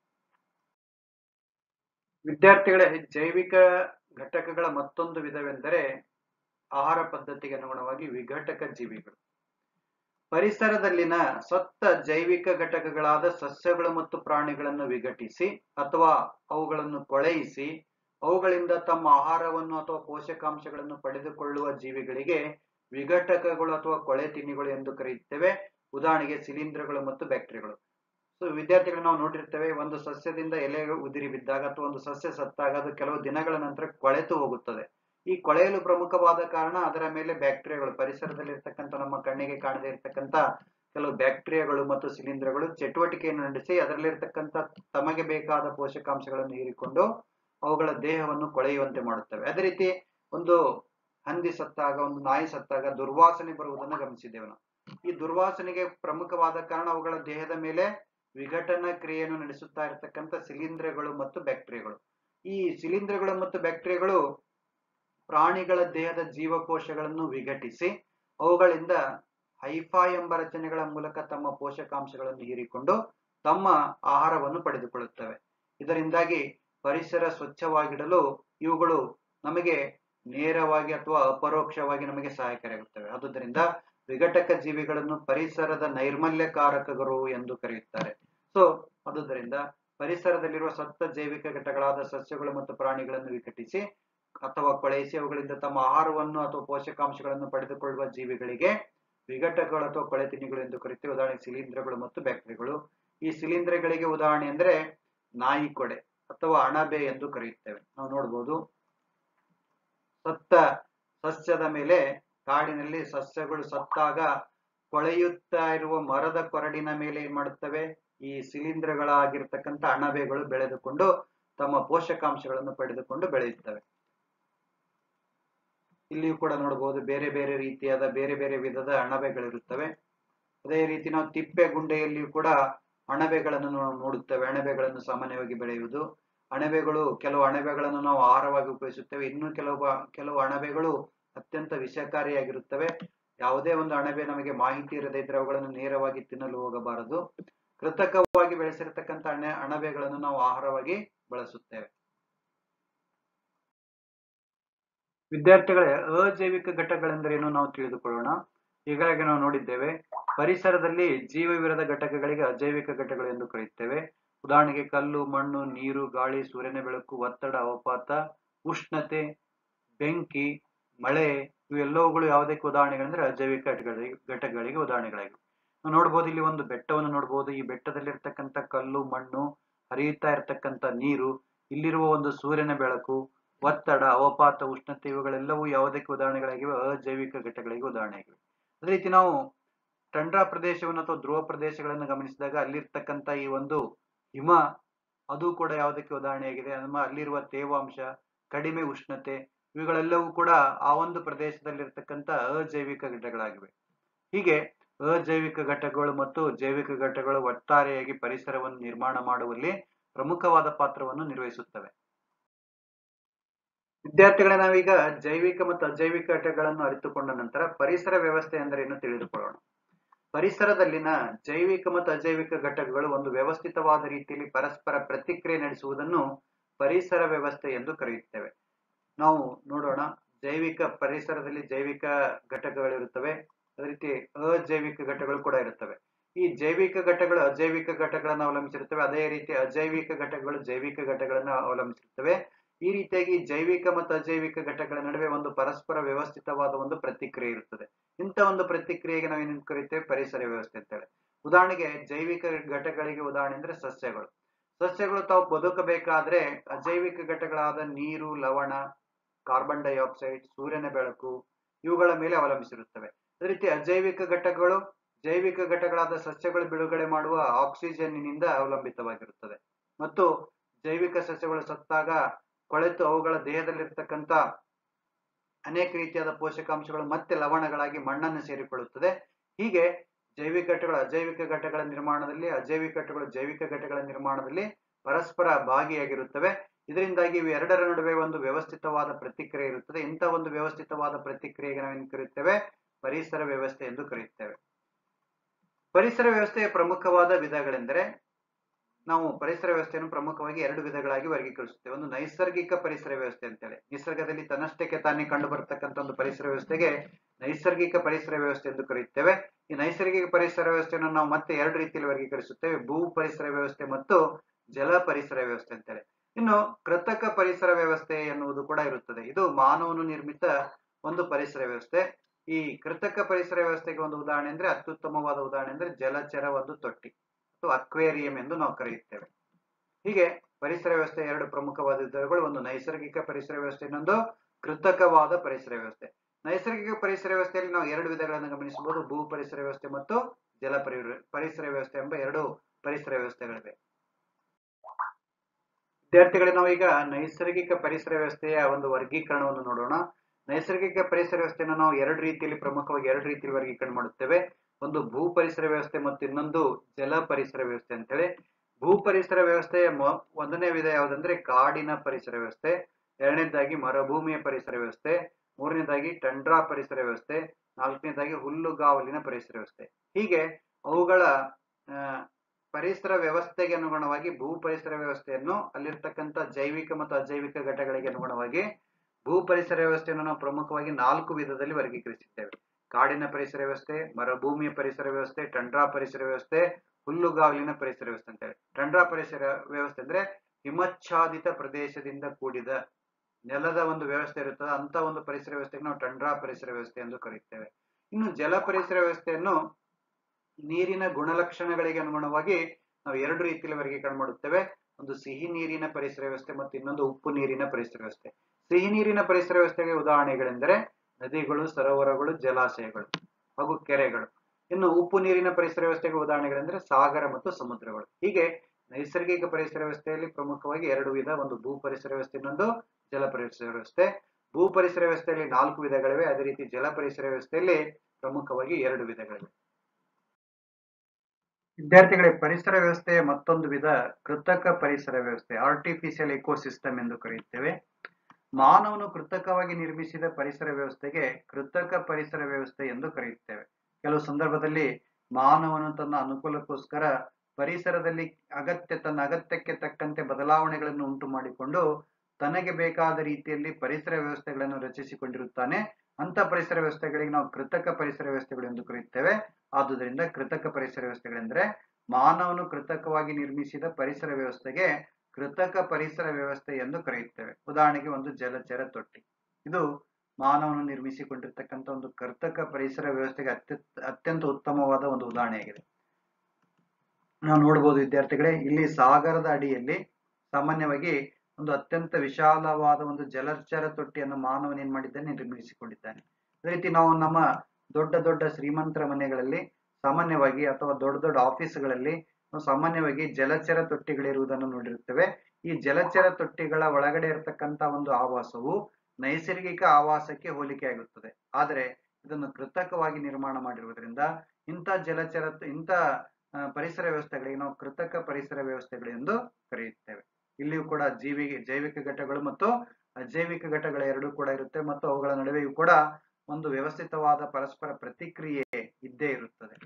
ವಿದ್ಯಾರ್ಥಿಗಳೇ, ಜೈವಿಕ ಘಟಕಗಳ ಮತ್ತೊಂದು ವಿಧವೆಂದರೆ ಆಹಾರ ಪದ್ಧತಿಗೆ ಅನುಗುಣವಾಗಿ ವಿಘಟಕ ಜೀವಿಗಳು. ಪರಿಸರದಲ್ಲಿನ ಸತ್ತ ಜೈವಿಕ ಘಟಕಗಳಾದ ಸಸ್ಯಗಳು ಮತ್ತು ಪ್ರಾಣಿಗಳನ್ನು ವಿಘಟಿಸಿ ಅಥವಾ ಅವುಗಳನ್ನು ಕೊಳೆಯಿಸಿ ಅವುಗಳಿಂದ ತಮ್ಮ ಆಹಾರವನ್ನು ಅಥವಾ ಪೋಷಕಾಂಶಗಳನ್ನು ಪಡೆದುಕೊಳ್ಳುವ ಜೀವಿಗಳಿಗೆ ವಿಘಟಕಗಳು ಅಥವಾ ಕೊಳೆ ತಿನ್ನಿಗಳು ಎಂದು ಕರೆಯುತ್ತೇವೆ. ಉದಾಹರಣೆಗೆ ಶಿಲೀಂಧ್ರಗಳು ಮತ್ತು ಬ್ಯಾಕ್ಟೀರಿಯಾಗಳು. ಸೊ ವಿದ್ಯಾರ್ಥಿಗಳು, ನಾವು ನೋಡಿರ್ತೇವೆ, ಒಂದು ಸಸ್ಯದಿಂದ ಎಲೆ ಉದುರಿ ಬಿದ್ದಾಗ ಅಥವಾ ಒಂದು ಸಸ್ಯ ಸತ್ತಾಗ ಅದು ಕೆಲವು ದಿನಗಳ ನಂತರ ಕೊಳೆತು ಹೋಗುತ್ತದೆ. ಈ ಕೊಳೆಯಲು ಪ್ರಮುಖವಾದ ಕಾರಣ ಅದರ ಮೇಲೆ ಬ್ಯಾಕ್ಟೀರಿಯಾಗಳು, ಪರಿಸರದಲ್ಲಿ ಇರ್ತಕ್ಕಂಥ ನಮ್ಮ ಕಣ್ಣಿಗೆ ಕಾಣದೇ ಇರ್ತಕ್ಕಂಥ ಕೆಲವು ಬ್ಯಾಕ್ಟೀರಿಯಾಗಳು ಮತ್ತು ಶಿಲೀಂಧ್ರಗಳು ಚಟುವಟಿಕೆಯನ್ನು ನಡೆಸಿ ಅದರಲ್ಲಿರ್ತಕ್ಕಂಥ ತಮಗೆ ಬೇಕಾದ ಪೋಷಕಾಂಶಗಳನ್ನು ಹೀರಿಕೊಂಡು ಅವುಗಳ ದೇಹವನ್ನು ಕೊಳೆಯುವಂತೆ ಮಾಡುತ್ತವೆ. ಅದೇ ರೀತಿ ಒಂದು ಹಂದಿ ಸತ್ತಾಗ, ಒಂದು ನಾಯಿ ಸತ್ತಾಗ ದುರ್ವಾಸನೆ ಬರುವುದನ್ನು ಗಮನಿಸಿದ್ದೇವೆ ನಾವು. ಈ ದುರ್ವಾಸನೆಗೆ ಪ್ರಮುಖವಾದ ಕಾರಣ ಅವುಗಳ ದೇಹದ ಮೇಲೆ ವಿಘಟನಾ ಕ್ರಿಯೆಯನ್ನು ನಡೆಸುತ್ತಾ ಇರತಕ್ಕಂಥ ಶಿಲೀಂಧ್ರಗಳು ಮತ್ತು ಬ್ಯಾಕ್ಟೀರಿಯಾಗಳು. ಈ ಶಿಲೀಂಧ್ರಗಳು ಮತ್ತು ಬ್ಯಾಕ್ಟೀರಿಯಾಗಳು ಪ್ರಾಣಿಗಳ ದೇಹದ ಜೀವಕೋಶಗಳನ್ನು ವಿಘಟಿಸಿ ಅವುಗಳಿಂದ ಹೈಫಾ ಎಂಬ ರಚನೆಗಳ ಮೂಲಕ ತಮ್ಮ ಪೋಷಕಾಂಶಗಳನ್ನು ಹೀರಿಕೊಂಡು ತಮ್ಮ ಆಹಾರವನ್ನು ಪಡೆದುಕೊಳ್ಳುತ್ತವೆ. ಇದರಿಂದಾಗಿ ಪರಿಸರ ಸ್ವಚ್ಛವಾಗಿಡಲು ಇವುಗಳು ನಮಗೆ ನೇರವಾಗಿ ಅಥವಾ ಅಪರೋಕ್ಷವಾಗಿ ನಮಗೆ ಸಹಾಯಕಾರಿಯಾಗುತ್ತವೆ. ಆದುದರಿಂದ ವಿಘಟಕ ಜೀವಿಗಳನ್ನು ಪರಿಸರದ ನೈರ್ಮಲ್ಯಕಾರಕಗಳು ಎಂದು ಕರೆಯುತ್ತಾರೆ. ಸೊ ಆದುದರಿಂದ ಪರಿಸರದಲ್ಲಿರುವ ಸತ್ತ ಜೈವಿಕ ಘಟಕಗಳಾದ ಸಸ್ಯಗಳು ಮತ್ತು ಪ್ರಾಣಿಗಳನ್ನು ವಿಘಟಿಸಿ ಅಥವಾ ಕೊಳೆಯಿಸಿ ಅವುಗಳಿಂದ ತಮ್ಮ ಆಹಾರವನ್ನು ಅಥವಾ ಪೋಷಕಾಂಶಗಳನ್ನು ಪಡೆದುಕೊಳ್ಳುವ ಜೀವಿಗಳಿಗೆ ವಿಘಟಕಗಳು ಅಥವಾ ಕೊಳೆ ತಿನ್ನಿಗಳು ಎಂದು ಕರೆಯುತ್ತೇವೆ. ಉದಾಹರಣೆ ಶಿಲೀಂಧ್ರಗಳು ಮತ್ತು ಬ್ಯಾಕ್ಟೀರಿಯಾಗಳು. ಈ ಶಿಲೀಂಧ್ರಗಳಿಗೆ ಉದಾಹರಣೆ ಅಂದರೆ ನಾಯಿ ಕೊಡೆ ಅಥವಾ ಅಣಬೆ ಎಂದು ಕರೆಯುತ್ತೇವೆ. ನಾವು ನೋಡಬಹುದು, ಸತ್ತ ಸಸ್ಯದ ಮೇಲೆ ಕಾಡಿನಲ್ಲಿ ಸಸ್ಯಗಳು ಸತ್ತಾಗ ಕೊಳೆಯುತ್ತಾ ಇರುವ ಮರದ ಕೊರಡಿನ ಮೇಲೆ ಏನ್ ಮಾಡುತ್ತವೆ, ಈ ಶಿಲೀಂಧ್ರಗಳಾಗಿರ್ತಕ್ಕಂಥ ಅಣಬೆಗಳು ಬೆಳೆದುಕೊಂಡು ತಮ್ಮ ಪೋಷಕಾಂಶಗಳನ್ನು ಪಡೆದುಕೊಂಡು ಬೆಳೆಯುತ್ತವೆ. ಇಲ್ಲಿಯೂ ಕೂಡ ನೋಡಬಹುದು, ಬೇರೆ ಬೇರೆ ರೀತಿಯಾದ ಬೇರೆ ಬೇರೆ ವಿಧದ ಅಣಬೆಗಳಿರುತ್ತವೆ. ಅದೇ ರೀತಿ ನಾವು ತಿಪ್ಪೆ ಗುಂಡೆಯಲ್ಲಿಯೂ ಕೂಡ ಅಣಬೆಗಳನ್ನು ನೋಡುತ್ತೇವೆ. ಅಣಬೆಗಳನ್ನು ಸಾಮಾನ್ಯವಾಗಿ ಬೆಳೆಯುವುದು. ಕೆಲವು ಅಣಬೆಗಳನ್ನು ನಾವು ಆಹಾರವಾಗಿ ಉಪಯೋಗಿಸುತ್ತೇವೆ. ಇನ್ನು ಕೆಲವು ಅಣಬೆಗಳು ಅತ್ಯಂತ ವಿಷಕಾರಿಯಾಗಿರುತ್ತವೆ. ಯಾವುದೇ ಒಂದು ಅಣಬೆ ನಮಗೆ ಮಾಹಿತಿ ಇರದೇ ಇದ್ರೆ ಅವುಗಳನ್ನು ನೇರವಾಗಿ ತಿನ್ನಲು ಹೋಗಬಾರದು. ಕೃತಕವಾಗಿ ಬೆಳೆಸಿರ್ತಕ್ಕಂಥ ಅಣಬೆಗಳನ್ನು ನಾವು ಆಹಾರವಾಗಿ ಬಳಸುತ್ತೇವೆ. ವಿದ್ಯಾರ್ಥಿಗಳೇ, ಅಜೈವಿಕ ಘಟಕಗಳೆಂದರೇನು ನಾವು ತಿಳಿದುಕೊಳ್ಳೋಣ. ಈಗಾಗಲೇ ನಾವು ನೋಡಿದ್ದೇವೆ, ಪರಿಸರದಲ್ಲಿ ಜೀವವಿರದ ಘಟಕಗಳಿಗೆ ಅಜೈವಿಕ ಘಟಕಗಳು ಎಂದು ಕರೆಯುತ್ತೇವೆ. ಉದಾಹರಣೆಗೆ ಕಲ್ಲು, ಮಣ್ಣು, ನೀರು, ಗಾಳಿ, ಸೂರ್ಯನ ಬೆಳಕು, ಒತ್ತಡ, ಅವಪಾತ, ಉಷ್ಣತೆ, ಬೆಂಕಿ, ಮಳೆ ಇವೆಲ್ಲವುಗಳು ಯಾವುದಕ್ಕೆ ಉದಾಹರಣೆಗಳೆಂದ್ರೆ ಅಜೈವಿಕ ಘಟಕಗಳಿಗೆ ಉದಾಹರಣೆಗಳಾಗಿವೆ. ನಾವು ನೋಡಬಹುದು, ಇಲ್ಲಿ ಒಂದು ಬೆಟ್ಟವನ್ನು ನೋಡಬಹುದು. ಈ ಬೆಟ್ಟದಲ್ಲಿರ್ತಕ್ಕಂಥ ಕಲ್ಲು, ಮಣ್ಣು, ಹರಿಯುತ್ತಾ ಇರತಕ್ಕಂಥ ನೀರು, ಇಲ್ಲಿರುವ ಒಂದು ಸೂರ್ಯನ ಬೆಳಕು, ಒತ್ತಡ, ಅವಪಾತ, ಉಷ್ಣತೆ ಇವುಗಳೆಲ್ಲವೂ ಯಾವುದಕ್ಕೆ ಉದಾಹರಣೆಗಳಾಗಿವೆ, ಅಜೈವಿಕ ಘಟಕಗಳಿಗೆ ಉದಾಹರಣೆಯಾಗಿವೆ. ಅದೇ ರೀತಿ ನಾವು ಟಂಡ್ರಾ ಪ್ರದೇಶವನ್ನು ಅಥವಾ ಧ್ರುವ ಪ್ರದೇಶಗಳನ್ನು ಗಮನಿಸಿದಾಗ ಅಲ್ಲಿರ್ತಕ್ಕಂಥ ಈ ಒಂದು ಹಿಮ, ಅದು ಕೂಡ ಯಾವುದಕ್ಕೆ ಉದಾಹರಣೆಯಾಗಿದೆ, ಅಲ್ಲಿರುವ ತೇವಾಂಶ, ಕಡಿಮೆ ಉಷ್ಣತೆ ಇವುಗಳೆಲ್ಲವೂ ಕೂಡ ಆ ಒಂದು ಪ್ರದೇಶದಲ್ಲಿರ್ತಕ್ಕಂಥ ಅಜೈವಿಕ ಘಟಕಗಳಾಗಿವೆ. ಹೀಗೆ ಅಜೈವಿಕ ಘಟಕಗಳು ಮತ್ತು ಜೈವಿಕ ಘಟಕಗಳು ಒಟ್ಟಾರೆಯಾಗಿ ಪರಿಸರವನ್ನು ನಿರ್ಮಾಣ ಮಾಡುವಲ್ಲಿ ಪ್ರಮುಖವಾದ ಪಾತ್ರವನ್ನು ನಿರ್ವಹಿಸುತ್ತವೆ. ವಿದ್ಯಾರ್ಥಿಗಳೇ, ನಾವೀಗ ಜೈವಿಕ ಮತ್ತು ಅಜೈವಿಕ ಘಟಕಗಳನ್ನು ಅರಿತುಕೊಂಡ ನಂತರ ಪರಿಸರ ವ್ಯವಸ್ಥೆ ಎಂದರೇನು ತಿಳಿದುಕೊಳ್ಳೋಣ. ಪರಿಸರದಲ್ಲಿನ ಜೈವಿಕ ಮತ್ತು ಅಜೈವಿಕ ಘಟಕಗಳು ಒಂದು ವ್ಯವಸ್ಥಿತವಾದ ರೀತಿಯಲ್ಲಿ ಪರಸ್ಪರ ಪ್ರತಿಕ್ರಿಯೆ ನಡೆಸುವುದನ್ನು ಪರಿಸರ ವ್ಯವಸ್ಥೆ ಎಂದು ಕರೆಯುತ್ತೇವೆ. ನಾವು ನೋಡೋಣ, ಪರಿಸರದಲ್ಲಿ ಜೈವಿಕ ಘಟಕಗಳಿರುತ್ತವೆ, ಅದೇ ರೀತಿ ಅಜೈವಿಕ ಘಟಕಗಳು ಕೂಡ ಇರುತ್ತವೆ. ಈ ಜೈವಿಕ ಘಟಕಗಳು ಅಜೈವಿಕ ಘಟಕಗಳನ್ನು ಅವಲಂಬಿಸಿರುತ್ತವೆ. ಅದೇ ರೀತಿ ಅಜೈವಿಕ ಘಟಕಗಳು ಜೈವಿಕ ಘಟಕಗಳನ್ನು ಅವಲಂಬಿಸಿರುತ್ತವೆ. ಈ ರೀತಿಯಾಗಿ ಜೈವಿಕ ಮತ್ತು ಅಜೈವಿಕ ಘಟಕಗಳ ನಡುವೆ ಒಂದು ಪರಸ್ಪರ ವ್ಯವಸ್ಥಿತವಾದ ಒಂದು ಪ್ರತಿಕ್ರಿಯೆ ಇರುತ್ತದೆ. ಇಂಥ ಒಂದು ಪ್ರತಿಕ್ರಿಯೆಗೆ ನಾವು ಏನು ಕರೆಯುತ್ತೇವೆ, ಪರಿಸರ ವ್ಯವಸ್ಥೆ ಅಂತೇಳಿ. ಉದಾಹರಣೆಗೆ ಜೈವಿಕ ಘಟಕಗಳಿಗೆ ಉದಾಹರಣೆ ಅಂದ್ರೆ ಸಸ್ಯಗಳು ತಾವು ಬದುಕಬೇಕಾದ್ರೆ ಅಜೈವಿಕ ಘಟಕಗಳಾದ ನೀರು, ಲವಣ, ಕಾರ್ಬನ್ ಡೈಆಕ್ಸೈಡ್, ಸೂರ್ಯನ ಬೆಳಕು ಇವುಗಳ ಮೇಲೆ ಅವಲಂಬಿಸಿರುತ್ತವೆ. ಅದೇ ರೀತಿ ಅಜೈವಿಕ ಘಟಕಗಳು ಜೈವಿಕ ಘಟಕಗಳಾದ ಸಸ್ಯಗಳು ಬಿಡುಗಡೆ ಮಾಡುವ ಆಕ್ಸಿಜನ್ನಿನಿಂದ ಅವಲಂಬಿತವಾಗಿರುತ್ತದೆ. ಮತ್ತು ಜೈವಿಕ ಸಸ್ಯಗಳು ಸತ್ತಾಗ ಕೊಳೆತು ಅವುಗಳ ದೇಹದಲ್ಲಿರ್ತಕ್ಕಂಥ ಅನೇಕ ರೀತಿಯಾದ ಪೋಷಕಾಂಶಗಳು ಮತ್ತೆ ಲವಣಗಳಾಗಿ ಮಣ್ಣನ್ನು ಸೇರಿಕೊಳ್ಳುತ್ತದೆ. ಹೀಗೆ ಜೈವಿಕ ಘಟಕಗಳು ಅಜೈವಿಕ ಘಟಕಗಳ ನಿರ್ಮಾಣದಲ್ಲಿ, ಅಜೈವಿಕ ಘಟಕಗಳು ಜೈವಿಕ ಘಟಕಗಳ ನಿರ್ಮಾಣದಲ್ಲಿ ಪರಸ್ಪರ ಭಾಗಿಯಾಗಿರುತ್ತವೆ. ಇದರಿಂದಾಗಿ ಇವೆರಡರ ನಡುವೆ ಒಂದು ವ್ಯವಸ್ಥಿತವಾದ ಪ್ರತಿಕ್ರಿಯೆ ಇರುತ್ತದೆ. ಇಂಥ ಒಂದು ವ್ಯವಸ್ಥಿತವಾದ ಪ್ರತಿಕ್ರಿಯೆಗೆ ನಾವೇನು ಕರೆಯುತ್ತೇವೆ? ಪರಿಸರ ವ್ಯವಸ್ಥೆ ಎಂದು ಕರೆಯುತ್ತೇವೆ. ಪರಿಸರ ವ್ಯವಸ್ಥೆಯ ಪ್ರಮುಖವಾದ ವಿಧಗಳೆಂದರೆ, ನಾವು ಪರಿಸರ ವ್ಯವಸ್ಥೆಯನ್ನು ಪ್ರಮುಖವಾಗಿ ಎರಡು ವಿಧಗಳಾಗಿ ವರ್ಗೀಕರಿಸುತ್ತೇವೆ. ಒಂದು ನೈಸರ್ಗಿಕ ಪರಿಸರ ವ್ಯವಸ್ಥೆ ಅಂತೇಳಿ, ನಿಸರ್ಗದಲ್ಲಿ ತನ್ನಷ್ಟಕ್ಕೆ ತಾನೇ ಕಂಡು ಬರತಕ್ಕಂಥ ಒಂದು ಪರಿಸರ ವ್ಯವಸ್ಥೆಗೆ ನೈಸರ್ಗಿಕ ಪರಿಸರ ವ್ಯವಸ್ಥೆ ಎಂದು ಕರೆಯುತ್ತೇವೆ. ಈ ನೈಸರ್ಗಿಕ ಪರಿಸರ ವ್ಯವಸ್ಥೆಯನ್ನು ನಾವು ಮತ್ತೆ ಎರಡು ರೀತಿಯಲ್ಲಿ ವರ್ಗೀಕರಿಸುತ್ತೇವೆ: ಭೂ ಪರಿಸರ ವ್ಯವಸ್ಥೆ ಮತ್ತು ಜಲ ಪರಿಸರ ವ್ಯವಸ್ಥೆ ಅಂತೇಳಿ. ಇನ್ನು ಕೃತಕ ಪರಿಸರ ವ್ಯವಸ್ಥೆ ಎನ್ನುವುದು ಕೂಡ ಇರುತ್ತದೆ. ಇದು ಮಾನವನು ನಿರ್ಮಿತ ಒಂದು ಪರಿಸರ ವ್ಯವಸ್ಥೆ. ಈ ಕೃತಕ ಪರಿಸರ ವ್ಯವಸ್ಥೆಗೆ ಒಂದು ಉದಾಹರಣೆ ಅಂದ್ರೆ, ಅತ್ಯುತ್ತಮವಾದ ಉದಾಹರಣೆ ಅಂದ್ರೆ ಜಲಚರ ಒಂದು ತೊಟ್ಟಿ ಅಥವಾ ಅಕ್ವೇರಿಯಂ ಎಂದು ನಾವು ಕರೆಯುತ್ತೇವೆ. ಹೀಗೆ ಪರಿಸರ ವ್ಯವಸ್ಥೆ ಎರಡು ಪ್ರಮುಖವಾದ ವಿಧಗಳು: ಒಂದು ನೈಸರ್ಗಿಕ ಪರಿಸರ ವ್ಯವಸ್ಥೆ, ಇನ್ನೊಂದು ಕೃತಕವಾದ ಪರಿಸರ ವ್ಯವಸ್ಥೆ. ನೈಸರ್ಗಿಕ ಪರಿಸರ ವ್ಯವಸ್ಥೆಯಲ್ಲಿ ನಾವು ಎರಡು ವಿಧಗಳನ್ನು ಗಮನಿಸಬಹುದು: ಭೂ ಪರಿಸರ ವ್ಯವಸ್ಥೆ ಮತ್ತು ಜಲ ಪರಿಸರ ವ್ಯವಸ್ಥೆ ಎಂಬ ಎರಡು ಪರಿಸರ ವ್ಯವಸ್ಥೆಗಳಿವೆ. ವಿದ್ಯಾರ್ಥಿಗಳೇ, ನಾವೀಗ ನೈಸರ್ಗಿಕ ಪರಿಸರ ವ್ಯವಸ್ಥೆಯ ಒಂದು ವರ್ಗೀಕರಣವನ್ನು ನೋಡೋಣ. ನೈಸರ್ಗಿಕ ಪರಿಸರ ವ್ಯವಸ್ಥೆಯನ್ನು ನಾವು ಪ್ರಮುಖವಾಗಿ ಎರಡು ರೀತಿಯಲ್ಲಿ ವರ್ಗೀಕರಣ ಮಾಡುತ್ತೇವೆ. ಒಂದು ಭೂ ಪರಿಸರ ವ್ಯವಸ್ಥೆ ಮತ್ತು ಇನ್ನೊಂದು ಜಲ ಪರಿಸರ ವ್ಯವಸ್ಥೆ ಅಂತೇಳಿ. ಭೂ ಪರಿಸರ ವ್ಯವಸ್ಥೆಯ ಒಂದನೇ ವಿಧ ಯಾವುದಂದ್ರೆ ಕಾಡಿನ ಪರಿಸರ ವ್ಯವಸ್ಥೆ, ಎರಡನೇದಾಗಿ ಮರುಭೂಮಿಯ ಪರಿಸರ ವ್ಯವಸ್ಥೆ, ಮೂರನೇದಾಗಿ ಟಂಡ್ರಾ ಪರಿಸರ ವ್ಯವಸ್ಥೆ, ನಾಲ್ಕನೇದಾಗಿ ಹುಲ್ಲುಗಾವಲಿನ ಪರಿಸರ ವ್ಯವಸ್ಥೆ. ಹೀಗೆ ಅವುಗಳ ಪರಿಸರ ವ್ಯವಸ್ಥೆಗೆ ಅನುಗುಣವಾಗಿ ಭೂ ಪರಿಸರ ವ್ಯವಸ್ಥೆಯನ್ನು ಅಲ್ಲಿರ್ತಕ್ಕಂಥ ಜೈವಿಕ ಮತ್ತು ಅಜೈವಿಕ ಘಟಕಗಳಿಗೆ ಅನುಗುಣವಾಗಿ ಭೂ ಪರಿಸರ ವ್ಯವಸ್ಥೆಯನ್ನು ನಾವು ಪ್ರಮುಖವಾಗಿ 4 ವಿಧದಲ್ಲಿ ವರ್ಗೀಕರಿಸಿದ್ದೇವೆ: ಕಾಡಿನ ಪರಿಸರ ವ್ಯವಸ್ಥೆ, ಮರುಭೂಮಿಯ ಪರಿಸರ ವ್ಯವಸ್ಥೆ, ಟಂಡ್ರಾ ಪರಿಸರ ವ್ಯವಸ್ಥೆ, ಹುಲ್ಲುಗಾವಲಿನ ಪರಿಸರ ವ್ಯವಸ್ಥೆ ಅಂತೇಳಿ. ಟಂಡ್ರಾ ಪರಿಸರ ವ್ಯವಸ್ಥೆ ಅಂದ್ರೆ ಹಿಮಚ್ಛಾದಿತ ಪ್ರದೇಶದಿಂದ ಕೂಡಿದ ನೆಲದ ಒಂದು ವ್ಯವಸ್ಥೆ ಇರುತ್ತದೆ, ಅಂತ ಒಂದು ಪರಿಸರ ವ್ಯವಸ್ಥೆಗೆ ನಾವು ಟಂಡ್ರಾ ಪರಿಸರ ವ್ಯವಸ್ಥೆ ಎಂದು ಕರೆಯುತ್ತೇವೆ. ಇನ್ನು ಜಲ ಪರಿಸರ ವ್ಯವಸ್ಥೆಯನ್ನು ನೀರಿನ ಗುಣಲಕ್ಷಣಗಳಿಗೆ ಅನುಗುಣವಾಗಿ ನಾವು ಎರಡು ರೀತಿಯಲ್ಲಿ ವರ್ಗೀಕರಣ ಮಾಡುತ್ತೇವೆ: ಒಂದು ಸಿಹಿ ನೀರಿನ ಪರಿಸರ ವ್ಯವಸ್ಥೆ ಮತ್ತು ಇನ್ನೊಂದು ಉಪ್ಪು ನೀರಿನ ಪರಿಸರ ವ್ಯವಸ್ಥೆ. ಸಿಹಿ ನೀರಿನ ಪರಿಸರ ವ್ಯವಸ್ಥೆಗೆ ಉದಾಹರಣೆಗಳೆಂದರೆ ನದಿಗಳು, ಸರೋವರಗಳು, ಜಲಾಶಯಗಳು ಹಾಗೂ ಕೆರೆಗಳು. ಇನ್ನು ಉಪ್ಪು ನೀರಿನ ಪರಿಸರ ವ್ಯವಸ್ಥೆಗೆ ಉದಾಹರಣೆಗಳೆಂದರೆ ಸಾಗರ ಮತ್ತು ಸಮುದ್ರಗಳು. ಹೀಗೆ ನೈಸರ್ಗಿಕ ಪರಿಸರ ವ್ಯವಸ್ಥೆಯಲ್ಲಿ ಪ್ರಮುಖವಾಗಿ ಎರಡು ವಿಧ: ಒಂದು ಭೂ ಪರಿಸರ ವ್ಯವಸ್ಥೆ, ಇನ್ನೊಂದು ಜಲ ಪರಿಸರ ವ್ಯವಸ್ಥೆ. ಭೂ ಪರಿಸರ ವ್ಯವಸ್ಥೆಯಲ್ಲಿ 4 ವಿಧಗಳಿವೆ. ಅದೇ ರೀತಿ ಜಲ ಪರಿಸರ ವ್ಯವಸ್ಥೆಯಲ್ಲಿ ಪ್ರಮುಖವಾಗಿ 2 ವಿಧಗಳಿವೆ. ವಿದ್ಯಾರ್ಥಿಗಳೇ, ಪರಿಸರ ವ್ಯವಸ್ಥೆಯ ಮತ್ತೊಂದು ವಿಧ ಕೃತಕ ಪರಿಸರ ವ್ಯವಸ್ಥೆ, ಆರ್ಟಿಫಿಷಿಯಲ್ ಎಕೋಸಿಸ್ಟಮ್ ಎಂದು ಕರೆಯುತ್ತೇವೆ. ಮಾನವನು ಕೃತಕವಾಗಿ ನಿರ್ಮಿಸಿದ ಪರಿಸರ ವ್ಯವಸ್ಥೆಗೆ ಕೃತಕ ಪರಿಸರ ವ್ಯವಸ್ಥೆ ಎಂದು ಕರೆಯುತ್ತೇವೆ. ಕೆಲವು ಸಂದರ್ಭದಲ್ಲಿ ಮಾನವನು ತನ್ನ ಅನುಕೂಲಕ್ಕೋಸ್ಕರ ಪರಿಸರದಲ್ಲಿ ತನ್ನ ಅಗತ್ಯಕ್ಕೆ ತಕ್ಕಂತೆ ಬದಲಾವಣೆಗಳನ್ನು ಉಂಟು ಮಾಡಿಕೊಂಡು ತನಗೆ ಬೇಕಾದ ರೀತಿಯಲ್ಲಿ ಪರಿಸರ ವ್ಯವಸ್ಥೆಗಳನ್ನು ರಚಿಸಿಕೊಂಡಿರುತ್ತಾನೆ. ಅಂತ ಪರಿಸರ ವ್ಯವಸ್ಥೆಗಳಿಗೆ ನಾವು ಕೃತಕ ಪರಿಸರ ವ್ಯವಸ್ಥೆಗಳು ಎಂದು ಕರೆಯುತ್ತೇವೆ. ಆದುದರಿಂದ ಕೃತಕ ಪರಿಸರ ವ್ಯವಸ್ಥೆಗಳೆಂದರೆ ಮಾನವನು ಕೃತಕವಾಗಿ ನಿರ್ಮಿಸಿದ ಪರಿಸರ ವ್ಯವಸ್ಥೆಗೆ ಕೃತಕ ಪರಿಸರ ವ್ಯವಸ್ಥೆ ಎಂದು ಕರೆಯುತ್ತೇವೆ. ಉದಾಹರಣೆಗೆ ಒಂದು ಜಲಚರ ತೊಟ್ಟಿ, ಇದು ಮಾನವನು ನಿರ್ಮಿಸಿಕೊಂಡಿರ್ತಕ್ಕಂಥ ಒಂದು ಕೃತಕ ಪರಿಸರ ವ್ಯವಸ್ಥೆಗೆ ಅತ್ಯಂತ ಉತ್ತಮವಾದ ಒಂದು ಉದಾಹರಣೆಯಾಗಿದೆ. ನಾವು ನೋಡಬಹುದು ವಿದ್ಯಾರ್ಥಿಗಳೇ, ಇಲ್ಲಿ ಸಾಗರದ ಅಡಿಯಲ್ಲಿ ಸಾಮಾನ್ಯವಾಗಿ ಒಂದು ಅತ್ಯಂತ ವಿಶಾಲವಾದ ಒಂದು ಜಲಚರ ತೊಟ್ಟಿಯನ್ನು ಮಾನವನ ಏನ್ ಮಾಡಿದ್ದಾನೆ, ನಿರ್ಮಿಸಿಕೊಂಡಿದ್ದಾನೆ. ಅದೇ ರೀತಿ ನಾವು ನಮ್ಮ ದೊಡ್ಡ ದೊಡ್ಡ ಶ್ರೀಮಂತರ ಮನೆಗಳಲ್ಲಿ ಸಾಮಾನ್ಯವಾಗಿ ಅಥವಾ ದೊಡ್ಡ ದೊಡ್ಡ ಆಫೀಸ್ಗಳಲ್ಲಿ ನಾವು ಸಾಮಾನ್ಯವಾಗಿ ಜಲಚರ ತೊಟ್ಟಿಗಳಿರುವುದನ್ನು ನೋಡಿರುತ್ತೇವೆ. ಈ ಜಲಚರ ತೊಟ್ಟಿಗಳ ಒಳಗಡೆ ಇರತಕ್ಕಂತ ಒಂದು ಆವಾಸವು ನೈಸರ್ಗಿಕ ಆವಾಸಕ್ಕೆ ಹೋಲಿಕೆ ಆಗುತ್ತದೆ. ಆದರೆ ಇದನ್ನು ಕೃತಕವಾಗಿ ನಿರ್ಮಾಣ ಮಾಡಿರುವುದರಿಂದ ಇಂಥ ಪರಿಸರ ವ್ಯವಸ್ಥೆಗಳಿಗೆ ನಾವು ಕೃತಕ ಪರಿಸರ ವ್ಯವಸ್ಥೆಗಳು ಎಂದು ಕರೆಯುತ್ತೇವೆ. ಇಲ್ಲಿಯೂ ಕೂಡ ಜೈವಿಕ ಘಟಕಗಳು ಮತ್ತು ಅಜೈವಿಕ ಘಟಕಗಳ ಎರಡೂ ಕೂಡ ಇರುತ್ತೆ ಮತ್ತು ಅವುಗಳ ನಡುವೆಯೂ ಕೂಡ ಒಂದು ವ್ಯವಸ್ಥಿತವಾದ ಪರಸ್ಪರ ಪ್ರತಿಕ್ರಿಯೆ ಇದ್ದೇ ಇರುತ್ತದೆ.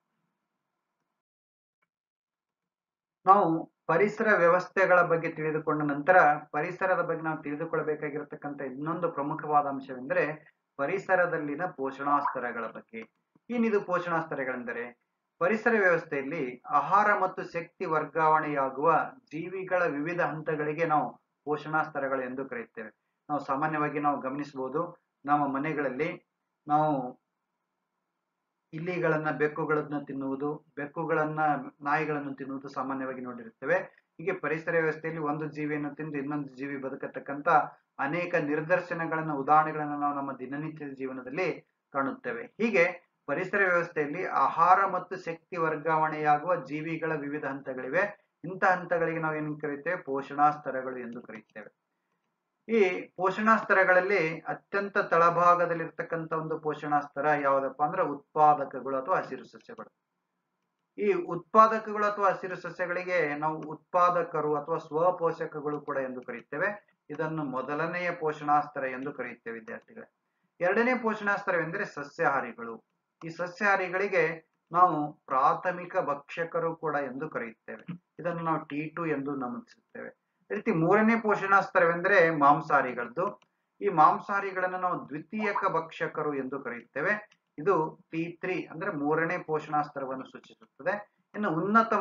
ನಾವು ಪರಿಸರ ವ್ಯವಸ್ಥೆಗಳ ಬಗ್ಗೆ ತಿಳಿದುಕೊಂಡ ನಂತರ ಪರಿಸರದ ಬಗ್ಗೆ ನಾವು ತಿಳಿದುಕೊಳ್ಳಬೇಕಾಗಿರತಕ್ಕಂಥ ಇನ್ನೊಂದು ಪ್ರಮುಖವಾದ ಅಂಶವೆಂದರೆ ಪರಿಸರದಲ್ಲಿನ ಪೋಷಣಾ ಸ್ತರಗಳ ಬಗ್ಗೆ. ಏನಿದು ಪೋಷಣಾ ಸ್ತರಗಳೆಂದರೆ, ಪರಿಸರ ವ್ಯವಸ್ಥೆಯಲ್ಲಿ ಆಹಾರ ಮತ್ತು ಶಕ್ತಿ ವರ್ಗಾವಣೆಯಾಗುವ ಜೀವಿಗಳ ವಿವಿಧ ಹಂತಗಳಿಗೆ ನಾವು ಪೋಷಣಾ ಸ್ತರಗಳು ಎಂದು ಕರೆಯುತ್ತೇವೆ. ನಾವು ಸಾಮಾನ್ಯವಾಗಿ ನಾವು ಗಮನಿಸಬಹುದು, ನಮ್ಮ ಮನೆಗಳಲ್ಲಿ ನಾವು ಇಲಿಗಳನ್ನ, ಬೆಕ್ಕುಗಳನ್ನ ತಿನ್ನುವುದು, ನಾಯಿಗಳನ್ನು ತಿನ್ನುವುದು ಸಾಮಾನ್ಯವಾಗಿ ನೋಡಿರುತ್ತೇವೆ. ಹೀಗೆ ಪರಿಸರ ವ್ಯವಸ್ಥೆಯಲ್ಲಿ ಒಂದು ಜೀವಿಯನ್ನು ತಿಂದು ಇನ್ನೊಂದು ಜೀವಿ ಬದುಕತಕ್ಕಂತ ಅನೇಕ ನಿದರ್ಶನಗಳನ್ನು, ಉದಾಹರಣೆಗಳನ್ನು ನಾವು ನಮ್ಮ ದಿನನಿತ್ಯದ ಜೀವನದಲ್ಲಿ ಕಾಣುತ್ತೇವೆ. ಹೀಗೆ ಪರಿಸರ ವ್ಯವಸ್ಥೆಯಲ್ಲಿ ಆಹಾರ ಮತ್ತು ಶಕ್ತಿ ವರ್ಗಾವಣೆಯಾಗುವ ಜೀವಿಗಳ ವಿವಿಧ ಹಂತಗಳಿವೆ. ಇಂಥ ಹಂತಗಳಿಗೆ ನಾವು ಏನು ಕರೆಯುತ್ತೇವೆ, ಪೋಷಣಾ ಸ್ತರಗಳು ಎಂದು ಕರೆಯುತ್ತೇವೆ. ಈ ಪೋಷಣಾ ಸ್ತರಗಳಲ್ಲಿ ಅತ್ಯಂತ ತಳಭಾಗದಲ್ಲಿರ್ತಕ್ಕಂಥ ಒಂದು ಪೋಷಣಾ ಸ್ತರ ಯಾವುದಪ್ಪ ಅಂದ್ರೆ ಉತ್ಪಾದಕಗಳು ಅಥವಾ ಹಸಿರು ಸಸ್ಯಗಳು. ಈ ಉತ್ಪಾದಕಗಳು ಅಥವಾ ಹಸಿರು ಸಸ್ಯಗಳಿಗೆ ನಾವು ಉತ್ಪಾದಕರು ಅಥವಾ ಸ್ವಪೋಷಕಗಳು ಕೂಡ ಎಂದು ಕರೆಯುತ್ತೇವೆ. ಇದನ್ನು ಮೊದಲನೆಯ ಪೋಷಣಾಸ್ತರ ಎಂದು ಕರೆಯುತ್ತೇವೆ ವಿದ್ಯಾರ್ಥಿಗಳೇ. ಎರಡನೇ ಪೋಷಣಾಸ್ತರವೆಂದರೆ ಸಸ್ಯಾಹಾರಿಗಳು. ಈ ಸಸ್ಯಾಹಾರಿಗಳಿಗೆ ನಾವು ಪ್ರಾಥಮಿಕ ಭಕ್ಷಕರು ಕೂಡ ಎಂದು ಕರೆಯುತ್ತೇವೆ. ಇದನ್ನು ನಾವು T2 ಎಂದು ನಮೂದಿಸುತ್ತೇವೆ. ಅದೇ ರೀತಿ ಮೂರನೇ ಪೋಷಣಾಸ್ತರವೆಂದರೆ ಮಾಂಸಾಹಾರಿಗಳದ್ದು. ಈ ಮಾಂಸಾಹಾರಿಗಳನ್ನು ನಾವು ದ್ವಿತೀಯಕ ಭಕ್ಷಕರು ಎಂದು ಕರೆಯುತ್ತೇವೆ. ಇದು T3 ಅಂದ್ರೆ ಮೂರನೇ ಪೋಷಣಾಸ್ತರವನ್ನು ಸೂಚಿಸುತ್ತದೆ. ಇನ್ನು ಉನ್ನತ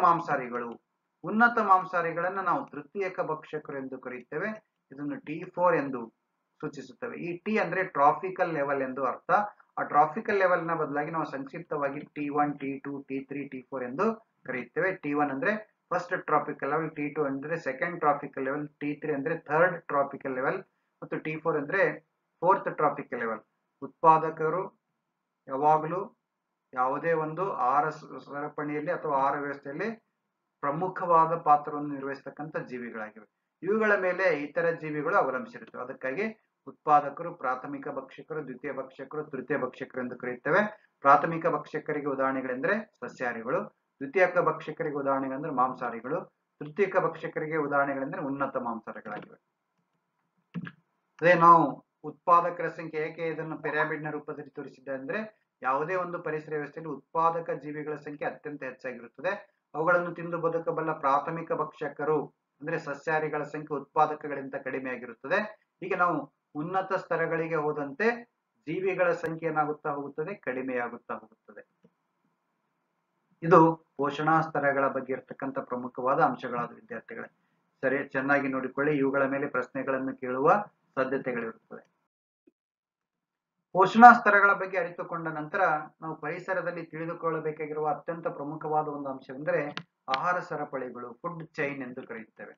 ಮಾಂಸಾಹಾರಿಗಳನ್ನು ನಾವು ತೃತೀಯಕ ಭಕ್ಷಕರು ಎಂದು ಕರೆಯುತ್ತೇವೆ. ಇದನ್ನು T4 ಎಂದು ಸೂಚಿಸುತ್ತವೆ. ಈ ಟಿ ಅಂದ್ರೆ ಟ್ರಾಫಿಕಲ್ ಲೆವೆಲ್ ಎಂದು ಅರ್ಥ. ಆ ಟ್ರಾಫಿಕಲ್ ಲೆವೆಲ್ ನ ಬದಲಾಗಿ ನಾವು ಸಂಕ್ಷಿಪ್ತವಾಗಿ T1, T2, T3, T4 ಎಂದು ಕರೆಯುತ್ತೇವೆ. T1 ಅಂದ್ರೆ ಫಸ್ಟ್ ಟ್ರಾಪಿಕಲ್ ಲೆವೆಲ್, T2 ಅಂದ್ರೆ ಸೆಕೆಂಡ್ ಟ್ರಾಪಿಕಲ್ ಲೆವೆಲ್, T3 ಅಂದ್ರೆ ಥರ್ಡ್ ಟ್ರಾಪಿಕಲ್ ಲೆವೆಲ್ ಮತ್ತು T4 ಅಂದ್ರೆ ಫೋರ್ತ್ ಟ್ರಾಪಿಕಲ್ ಲೆವೆಲ್. ಉತ್ಪಾದಕರು ಯಾವಾಗಲೂ ಯಾವುದೇ ಒಂದು ಆಹಾರ ಸರಪಣಿಯಲ್ಲಿ ಅಥವಾ ಆಹಾರ ವ್ಯವಸ್ಥೆಯಲ್ಲಿ ಪ್ರಮುಖವಾದ ಪಾತ್ರವನ್ನು ನಿರ್ವಹಿಸತಕ್ಕಂಥ ಜೀವಿಗಳಾಗಿವೆ. ಇವುಗಳ ಮೇಲೆ ಇತರ ಜೀವಿಗಳು ಅವಲಂಬಿಸಿರುತ್ತವೆ. ಅದಕ್ಕಾಗಿ ಉತ್ಪಾದಕರು ಪ್ರಾಥಮಿಕ ಭಕ್ಷಕರು, ದ್ವಿತೀಯ ಭಕ್ಷಕರು, ತೃತೀಯ ಭಕ್ಷಕರು ಎಂದು ಕರೆಯುತ್ತೇವೆ. ಪ್ರಾಥಮಿಕ ಭಕ್ಷಕರಿಗೆ ಉದಾಹರಣೆಗಳೆಂದರೆ ಸಸ್ಯಾಹಾರಿಗಳು, ದ್ವಿತೀಯಕ ಭಕ್ಷಕರಿಗೆ ಉದಾಹರಣೆಗಳೆಂದರೆ ಮಾಂಸಾಹಾರಿಗಳು, ತೃತೀಯಕ ಭಕ್ಷಕರಿಗೆ ಉದಾಹರಣೆಗಳೆಂದರೆ ಉನ್ನತ ಮಾಂಸಾಹಾರಿಗಳಾಗಿವೆ. ಅದೇ ನಾವು ಉತ್ಪಾದಕರ ಸಂಖ್ಯೆ ಏಕೆ ಇದನ್ನು ಪಿರಮಿಡ್ ನ ರೂಪದಲ್ಲಿ ತೋರಿಸಿದ್ದೆ ಅಂದ್ರೆ, ಯಾವುದೇ ಒಂದು ಪರಿಸರ ವ್ಯವಸ್ಥೆಯಲ್ಲಿ ಉತ್ಪಾದಕ ಜೀವಿಗಳ ಸಂಖ್ಯೆ ಅತ್ಯಂತ ಹೆಚ್ಚಾಗಿರುತ್ತದೆ. ಅವುಗಳನ್ನು ತಿಂದು ಬದುಕಬಲ್ಲ ಪ್ರಾಥಮಿಕ ಭಕ್ಷಕರು ಅಂದ್ರೆ ಸಸ್ಯಾಹಾರಿಗಳ ಸಂಖ್ಯೆ ಉತ್ಪಾದಕಗಳಿಂದ ಕಡಿಮೆಯಾಗಿರುತ್ತದೆ. ಹೀಗೆ ನಾವು ಉನ್ನತ ಸ್ತರಗಳಿಗೆ ಹೋದಂತೆ ಜೀವಿಗಳ ಸಂಖ್ಯೆ ಏನಾಗುತ್ತಾ ಹೋಗುತ್ತದೆ, ಕಡಿಮೆಯಾಗುತ್ತಾ ಹೋಗುತ್ತದೆ. ಇದು ಪೋಷಣಾ ಸ್ತರಗಳ ಬಗ್ಗೆ ಇರತಕ್ಕಂಥ ಪ್ರಮುಖವಾದ ಅಂಶಗಳಾದ ವಿದ್ಯಾರ್ಥಿಗಳೇ. ಸರಿ, ಚೆನ್ನಾಗಿ ನೋಡಿಕೊಳ್ಳಿ. ಇವುಗಳ ಮೇಲೆ ಪ್ರಶ್ನೆಗಳನ್ನು ಕೇಳುವ ಸಾಧ್ಯತೆಗಳಿರುತ್ತದೆ. ಪೋಷಣಾ ಸ್ತರಗಳ ಬಗ್ಗೆ ಅರಿತುಕೊಂಡ ನಂತರ ನಾವು ಪರಿಸರದಲ್ಲಿ ತಿಳಿದುಕೊಳ್ಳಬೇಕಾಗಿರುವ ಅತ್ಯಂತ ಪ್ರಮುಖವಾದ ಒಂದು ಅಂಶವೆಂದರೆ ಆಹಾರ ಸರಪಳಿಗಳು, ಫುಡ್ ಚೈನ್ ಎಂದು ಕರೆಯುತ್ತೇವೆ.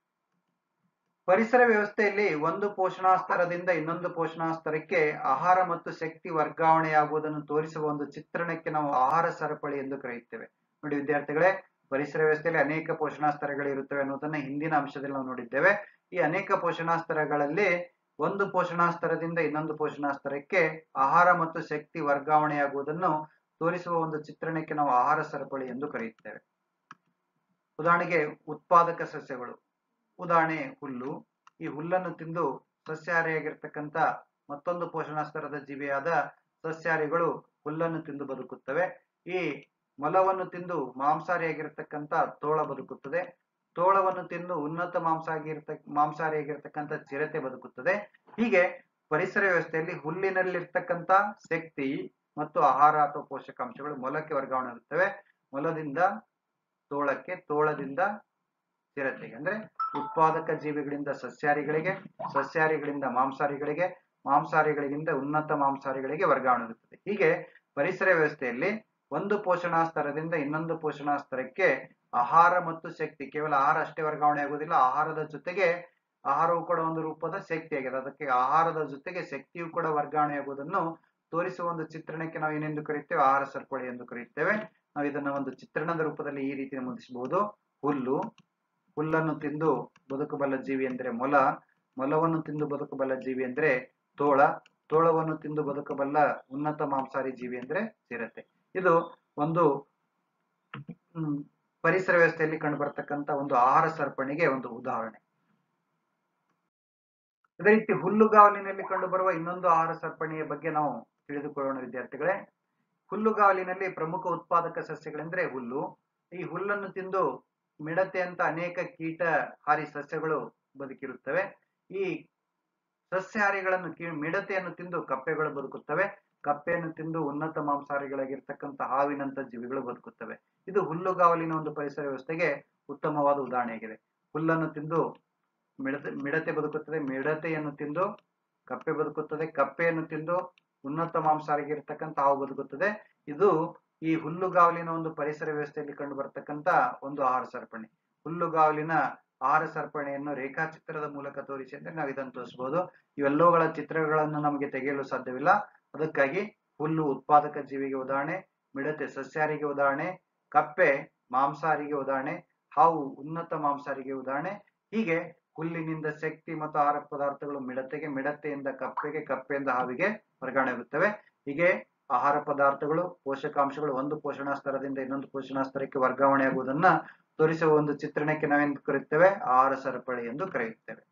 ಪರಿಸರ ವ್ಯವಸ್ಥೆಯಲ್ಲಿ ಒಂದು ಪೋಷಣಾ ಸ್ತರದಿಂದ ಇನ್ನೊಂದು ಪೋಷಣಾ ಸ್ತರಕ್ಕೆ ಆಹಾರ ಮತ್ತು ಶಕ್ತಿ ವರ್ಗಾವಣೆಯಾಗುವುದನ್ನು ತೋರಿಸುವ ಒಂದು ಚಿತ್ರಣಕ್ಕೆ ನಾವು ಆಹಾರ ಸರಪಳಿ ಎಂದು ಕರೆಯುತ್ತೇವೆ. ನೋಡಿ ವಿದ್ಯಾರ್ಥಿಗಳೇ, ಪರಿಸರ ವ್ಯವಸ್ಥೆಯಲ್ಲಿ ಅನೇಕ ಪೋಷಣಾ ಸ್ತರಗಳಿರುತ್ತವೆ ಅನ್ನೋದನ್ನ ಹಿಂದಿನ ಅಂಶದಲ್ಲಿ ನಾವು ನೋಡಿದ್ದೇವೆ. ಈ ಅನೇಕ ಪೋಷಣಾ ಸ್ತರಗಳಲ್ಲಿ ಒಂದು ಪೋಷಣಾ ಸ್ತರದಿಂದ ಇನ್ನೊಂದು ಪೋಷಣಾ ಸ್ತರಕ್ಕೆ ಆಹಾರ ಮತ್ತು ಶಕ್ತಿ ವರ್ಗಾವಣೆಯಾಗುವುದನ್ನು ತೋರಿಸುವ ಒಂದು ಚಿತ್ರಣಕ್ಕೆ ನಾವು ಆಹಾರ ಸರಪಳಿ ಎಂದು ಕರೆಯುತ್ತೇವೆ. ಉದಾಹರಣೆಗೆ ಉತ್ಪಾದಕ ಸಸ್ಯಗಳು, ಉದಾಹರಣೆ ಹುಲ್ಲು. ಈ ಹುಲ್ಲನ್ನು ತಿಂದು ಸಸ್ಯಾಹಾರಿಯಾಗಿರ್ತಕ್ಕಂಥ ಮತ್ತೊಂದು ಪೋಷಣಾ ಸ್ತರದ ಜೀವಿಯಾದ ಸಸ್ಯಾಹಾರಿಗಳು ಹುಲ್ಲನ್ನು ತಿಂದು ಬದುಕುತ್ತವೆ. ಈ ಮೊಲವನ್ನು ತಿಂದು ಮಾಂಸಾಹಾರಿಯಾಗಿರ್ತಕ್ಕಂಥ ತೋಳ ಬದುಕುತ್ತದೆ. ತೋಳವನ್ನು ತಿಂದು ಉನ್ನತ ಮಾಂಸಾಹಾರಿಯಾಗಿರ್ತಕ್ಕಂಥ ಚಿರತೆ ಬದುಕುತ್ತದೆ. ಹೀಗೆ ಪರಿಸರ ವ್ಯವಸ್ಥೆಯಲ್ಲಿ ಹುಲ್ಲಿನಲ್ಲಿರ್ತಕ್ಕಂಥ ಶಕ್ತಿ ಮತ್ತು ಆಹಾರ ಅಥವಾ ಪೋಷಕಾಂಶಗಳು ಮೊಲಕ್ಕೆ ವರ್ಗಾವಣೆ ಆಗುತ್ತವೆ. ಮೊಲದಿಂದ ತೋಳಕ್ಕೆ, ತೋಳದಿಂದ ಚಿರತೆಗೆ. ಅಂದ್ರೆ ಉತ್ಪಾದಕ ಜೀವಿಗಳಿಂದ ಸಸ್ಯಾಹಾರಿಗಳಿಗೆ, ಸಸ್ಯಾಹಾರಿಗಳಿಂದ ಮಾಂಸಾಹಾರಿಗಳಿಗೆ, ಮಾಂಸಾಹಾರಿಗಳಿಂದ ಉನ್ನತ ಮಾಂಸಾಹಾರಿಗಳಿಗೆ ವರ್ಗಾವಣೆ ಆಗುತ್ತದೆ. ಹೀಗೆ ಪರಿಸರ ವ್ಯವಸ್ಥೆಯಲ್ಲಿ ಒಂದು ಪೋಷಣಾ ಸ್ತರದಿಂದ ಇನ್ನೊಂದು ಪೋಷಣಾ ಸ್ತರಕ್ಕೆ ಆಹಾರ ಮತ್ತು ಶಕ್ತಿ, ಕೇವಲ ಆಹಾರ ಅಷ್ಟೇ ವರ್ಗಾವಣೆ ಆಗುವುದಿಲ್ಲ, ಆಹಾರದ ಜೊತೆಗೆ ಆಹಾರವು ಕೂಡ ಒಂದು ರೂಪದ ಶಕ್ತಿಯಾಗಿದೆ. ಅದಕ್ಕೆ ಆಹಾರದ ಜೊತೆಗೆ ಶಕ್ತಿಯು ಕೂಡ ವರ್ಗಾವಣೆ ಆಗುವುದನ್ನು ತೋರಿಸುವ ಒಂದು ಚಿತ್ರಣಕ್ಕೆ ನಾವು ಏನೆಂದು ಕರೆಯುತ್ತೇವೆ, ಆಹಾರ ಸರಪಳಿ ಎಂದು ಕರೆಯುತ್ತೇವೆ. ನಾವು ಇದನ್ನ ಒಂದು ಚಿತ್ರಣದ ರೂಪದಲ್ಲಿ ಈ ರೀತಿ ನಮೂದಿಸಬಹುದು. ಹುಲ್ಲನ್ನು ತಿಂದು ಬದುಕಬಲ್ಲ ಜೀವಿ ಎಂದರೆ ಮೊಲ, ಮೊಲವನ್ನು ತಿಂದು ಬದುಕಬಲ್ಲ ಜೀವಿ ಎಂದರೆ ತೋಳ, ತೋಳವನ್ನು ತಿಂದು ಬದುಕಬಲ್ಲ ಉನ್ನತ ಮಾಂಸಾಹಾರಿ ಜೀವಿ ಎಂದರೆ ಚಿರತೆ. ಇದು ಒಂದು ಪರಿಸರ ವ್ಯವಸ್ಥೆಯಲ್ಲಿ ಕಂಡುಬರ್ತಕ್ಕಂಥ ಒಂದು ಆಹಾರ ಸರಪಣಿಗೆ ಒಂದು ಉದಾಹರಣೆ. ಅದೇ ರೀತಿ ಹುಲ್ಲುಗಾವಲಿನಲ್ಲಿ ಕಂಡುಬರುವ ಇನ್ನೊಂದು ಆಹಾರ ಸರಪಣಿಯ ಬಗ್ಗೆ ನಾವು ತಿಳಿದುಕೊಳ್ಳೋಣ ವಿದ್ಯಾರ್ಥಿಗಳೇ. ಹುಲ್ಲುಗಾವಲಿನಲ್ಲಿ ಪ್ರಮುಖ ಉತ್ಪಾದಕ ಸಸ್ಯಗಳೆಂದರೆ ಹುಲ್ಲು. ಈ ಹುಲ್ಲನ್ನು ತಿಂದು ಮಿಡತೆ ಅಂತ ಅನೇಕ ಕೀಟಹಾರಿ ಸಸ್ಯಗಳು ಬದುಕಿರುತ್ತವೆ. ಈ ಸಸ್ಯಾಹಾರಿಗಳನ್ನು ಮಿಡತೆಯನ್ನು ತಿಂದು ಕಪ್ಪೆಗಳು ಬದುಕುತ್ತವೆ. ಕಪ್ಪೆಯನ್ನು ತಿಂದು ಉನ್ನತ ಮಾಂಸಾಹಾರಿಗಳಾಗಿರ್ತಕ್ಕಂಥ ಹಾವಿನಂತ ಜೀವಿಗಳು ಬದುಕುತ್ತವೆ. ಇದು ಹುಲ್ಲುಗಾವಲಿನ ಒಂದು ಪರಿಸರ ವ್ಯವಸ್ಥೆಗೆ ಉತ್ತಮವಾದ ಉದಾಹರಣೆಯಾಗಿದೆ. ಹುಲ್ಲನ್ನು ತಿಂದು ಮಿಡತೆ ಬದುಕುತ್ತದೆ, ಮಿಡತೆಯನ್ನು ತಿಂದು ಕಪ್ಪೆ ಬದುಕುತ್ತದೆ, ಕಪ್ಪೆಯನ್ನು ತಿಂದು ಉನ್ನತ ಮಾಂಸಾಹಾರಿಗಿರ್ತಕ್ಕಂಥ ಹಾವು ಬದುಕುತ್ತದೆ. ಇದು ಈ ಹುಲ್ಲುಗಾವಲಿನ ಒಂದು ಪರಿಸರ ವ್ಯವಸ್ಥೆಯಲ್ಲಿ ಕಂಡು ಬರ್ತಕ್ಕಂಥ ಒಂದು ಆಹಾರ ಸರಪಣಿ. ಹುಲ್ಲುಗಾವಲಿನ ಆಹಾರ ಸರಪಣಿಯನ್ನು ರೇಖಾಚಿತ್ರದ ಮೂಲಕ ತೋರಿಸಿ ಅಂದ್ರೆ ನಾವು ಇದನ್ನು ತೋರಿಸಬಹುದು. ಇವೆಲ್ಲವುಗಳ ಚಿತ್ರಗಳನ್ನು ನಮಗೆ ತೆಗೆಯಲು ಸಾಧ್ಯವಿಲ್ಲ. ಅದಕ್ಕಾಗಿ ಹುಲ್ಲು ಉತ್ಪಾದಕ ಜೀವಿಗೆ ಉದಾಹರಣೆ, ಮಿಡತೆ ಸಸ್ಯಾಹಾರಿಗೆ ಉದಾಹರಣೆ, ಕಪ್ಪೆ ಮಾಂಸಾಹಾರಿಗೆ ಉದಾಹರಣೆ, ಹಾವು ಉನ್ನತ ಮಾಂಸಾಹಾರಿಗೆ ಉದಾಹರಣೆ. ಹೀಗೆ ಹುಲ್ಲಿನಿಂದ ಶಕ್ತಿ ಮತ್ತು ಆಹಾರ ಪದಾರ್ಥಗಳು ಮಿಡತೆಗೆ, ಮಿಡತೆಯಿಂದ ಕಪ್ಪೆಗೆ, ಕಪ್ಪೆಯಿಂದ ಹಾವಿಗೆ ವರ್ಗಾವಣೆ ಆಗುತ್ತವೆ. ಹೀಗೆ ಆಹಾರ ಪದಾರ್ಥಗಳು ಪೋಷಕಾಂಶಗಳು ಒಂದು ಪೋಷಣಾ ಸ್ತರದಿಂದ ಇನ್ನೊಂದು ಪೋಷಣಾ ಸ್ತರಕ್ಕೆ ವರ್ಗಾವಣೆಯಾಗುವುದನ್ನ ತೋರಿಸುವ ಒಂದು ಚಿತ್ರಣಕ್ಕೆ ನಾವೇನು ಕರೆಯುತ್ತೇವೆ, ಆಹಾರ ಸರಪಳಿ ಎಂದು ಕರೆಯುತ್ತೇವೆ.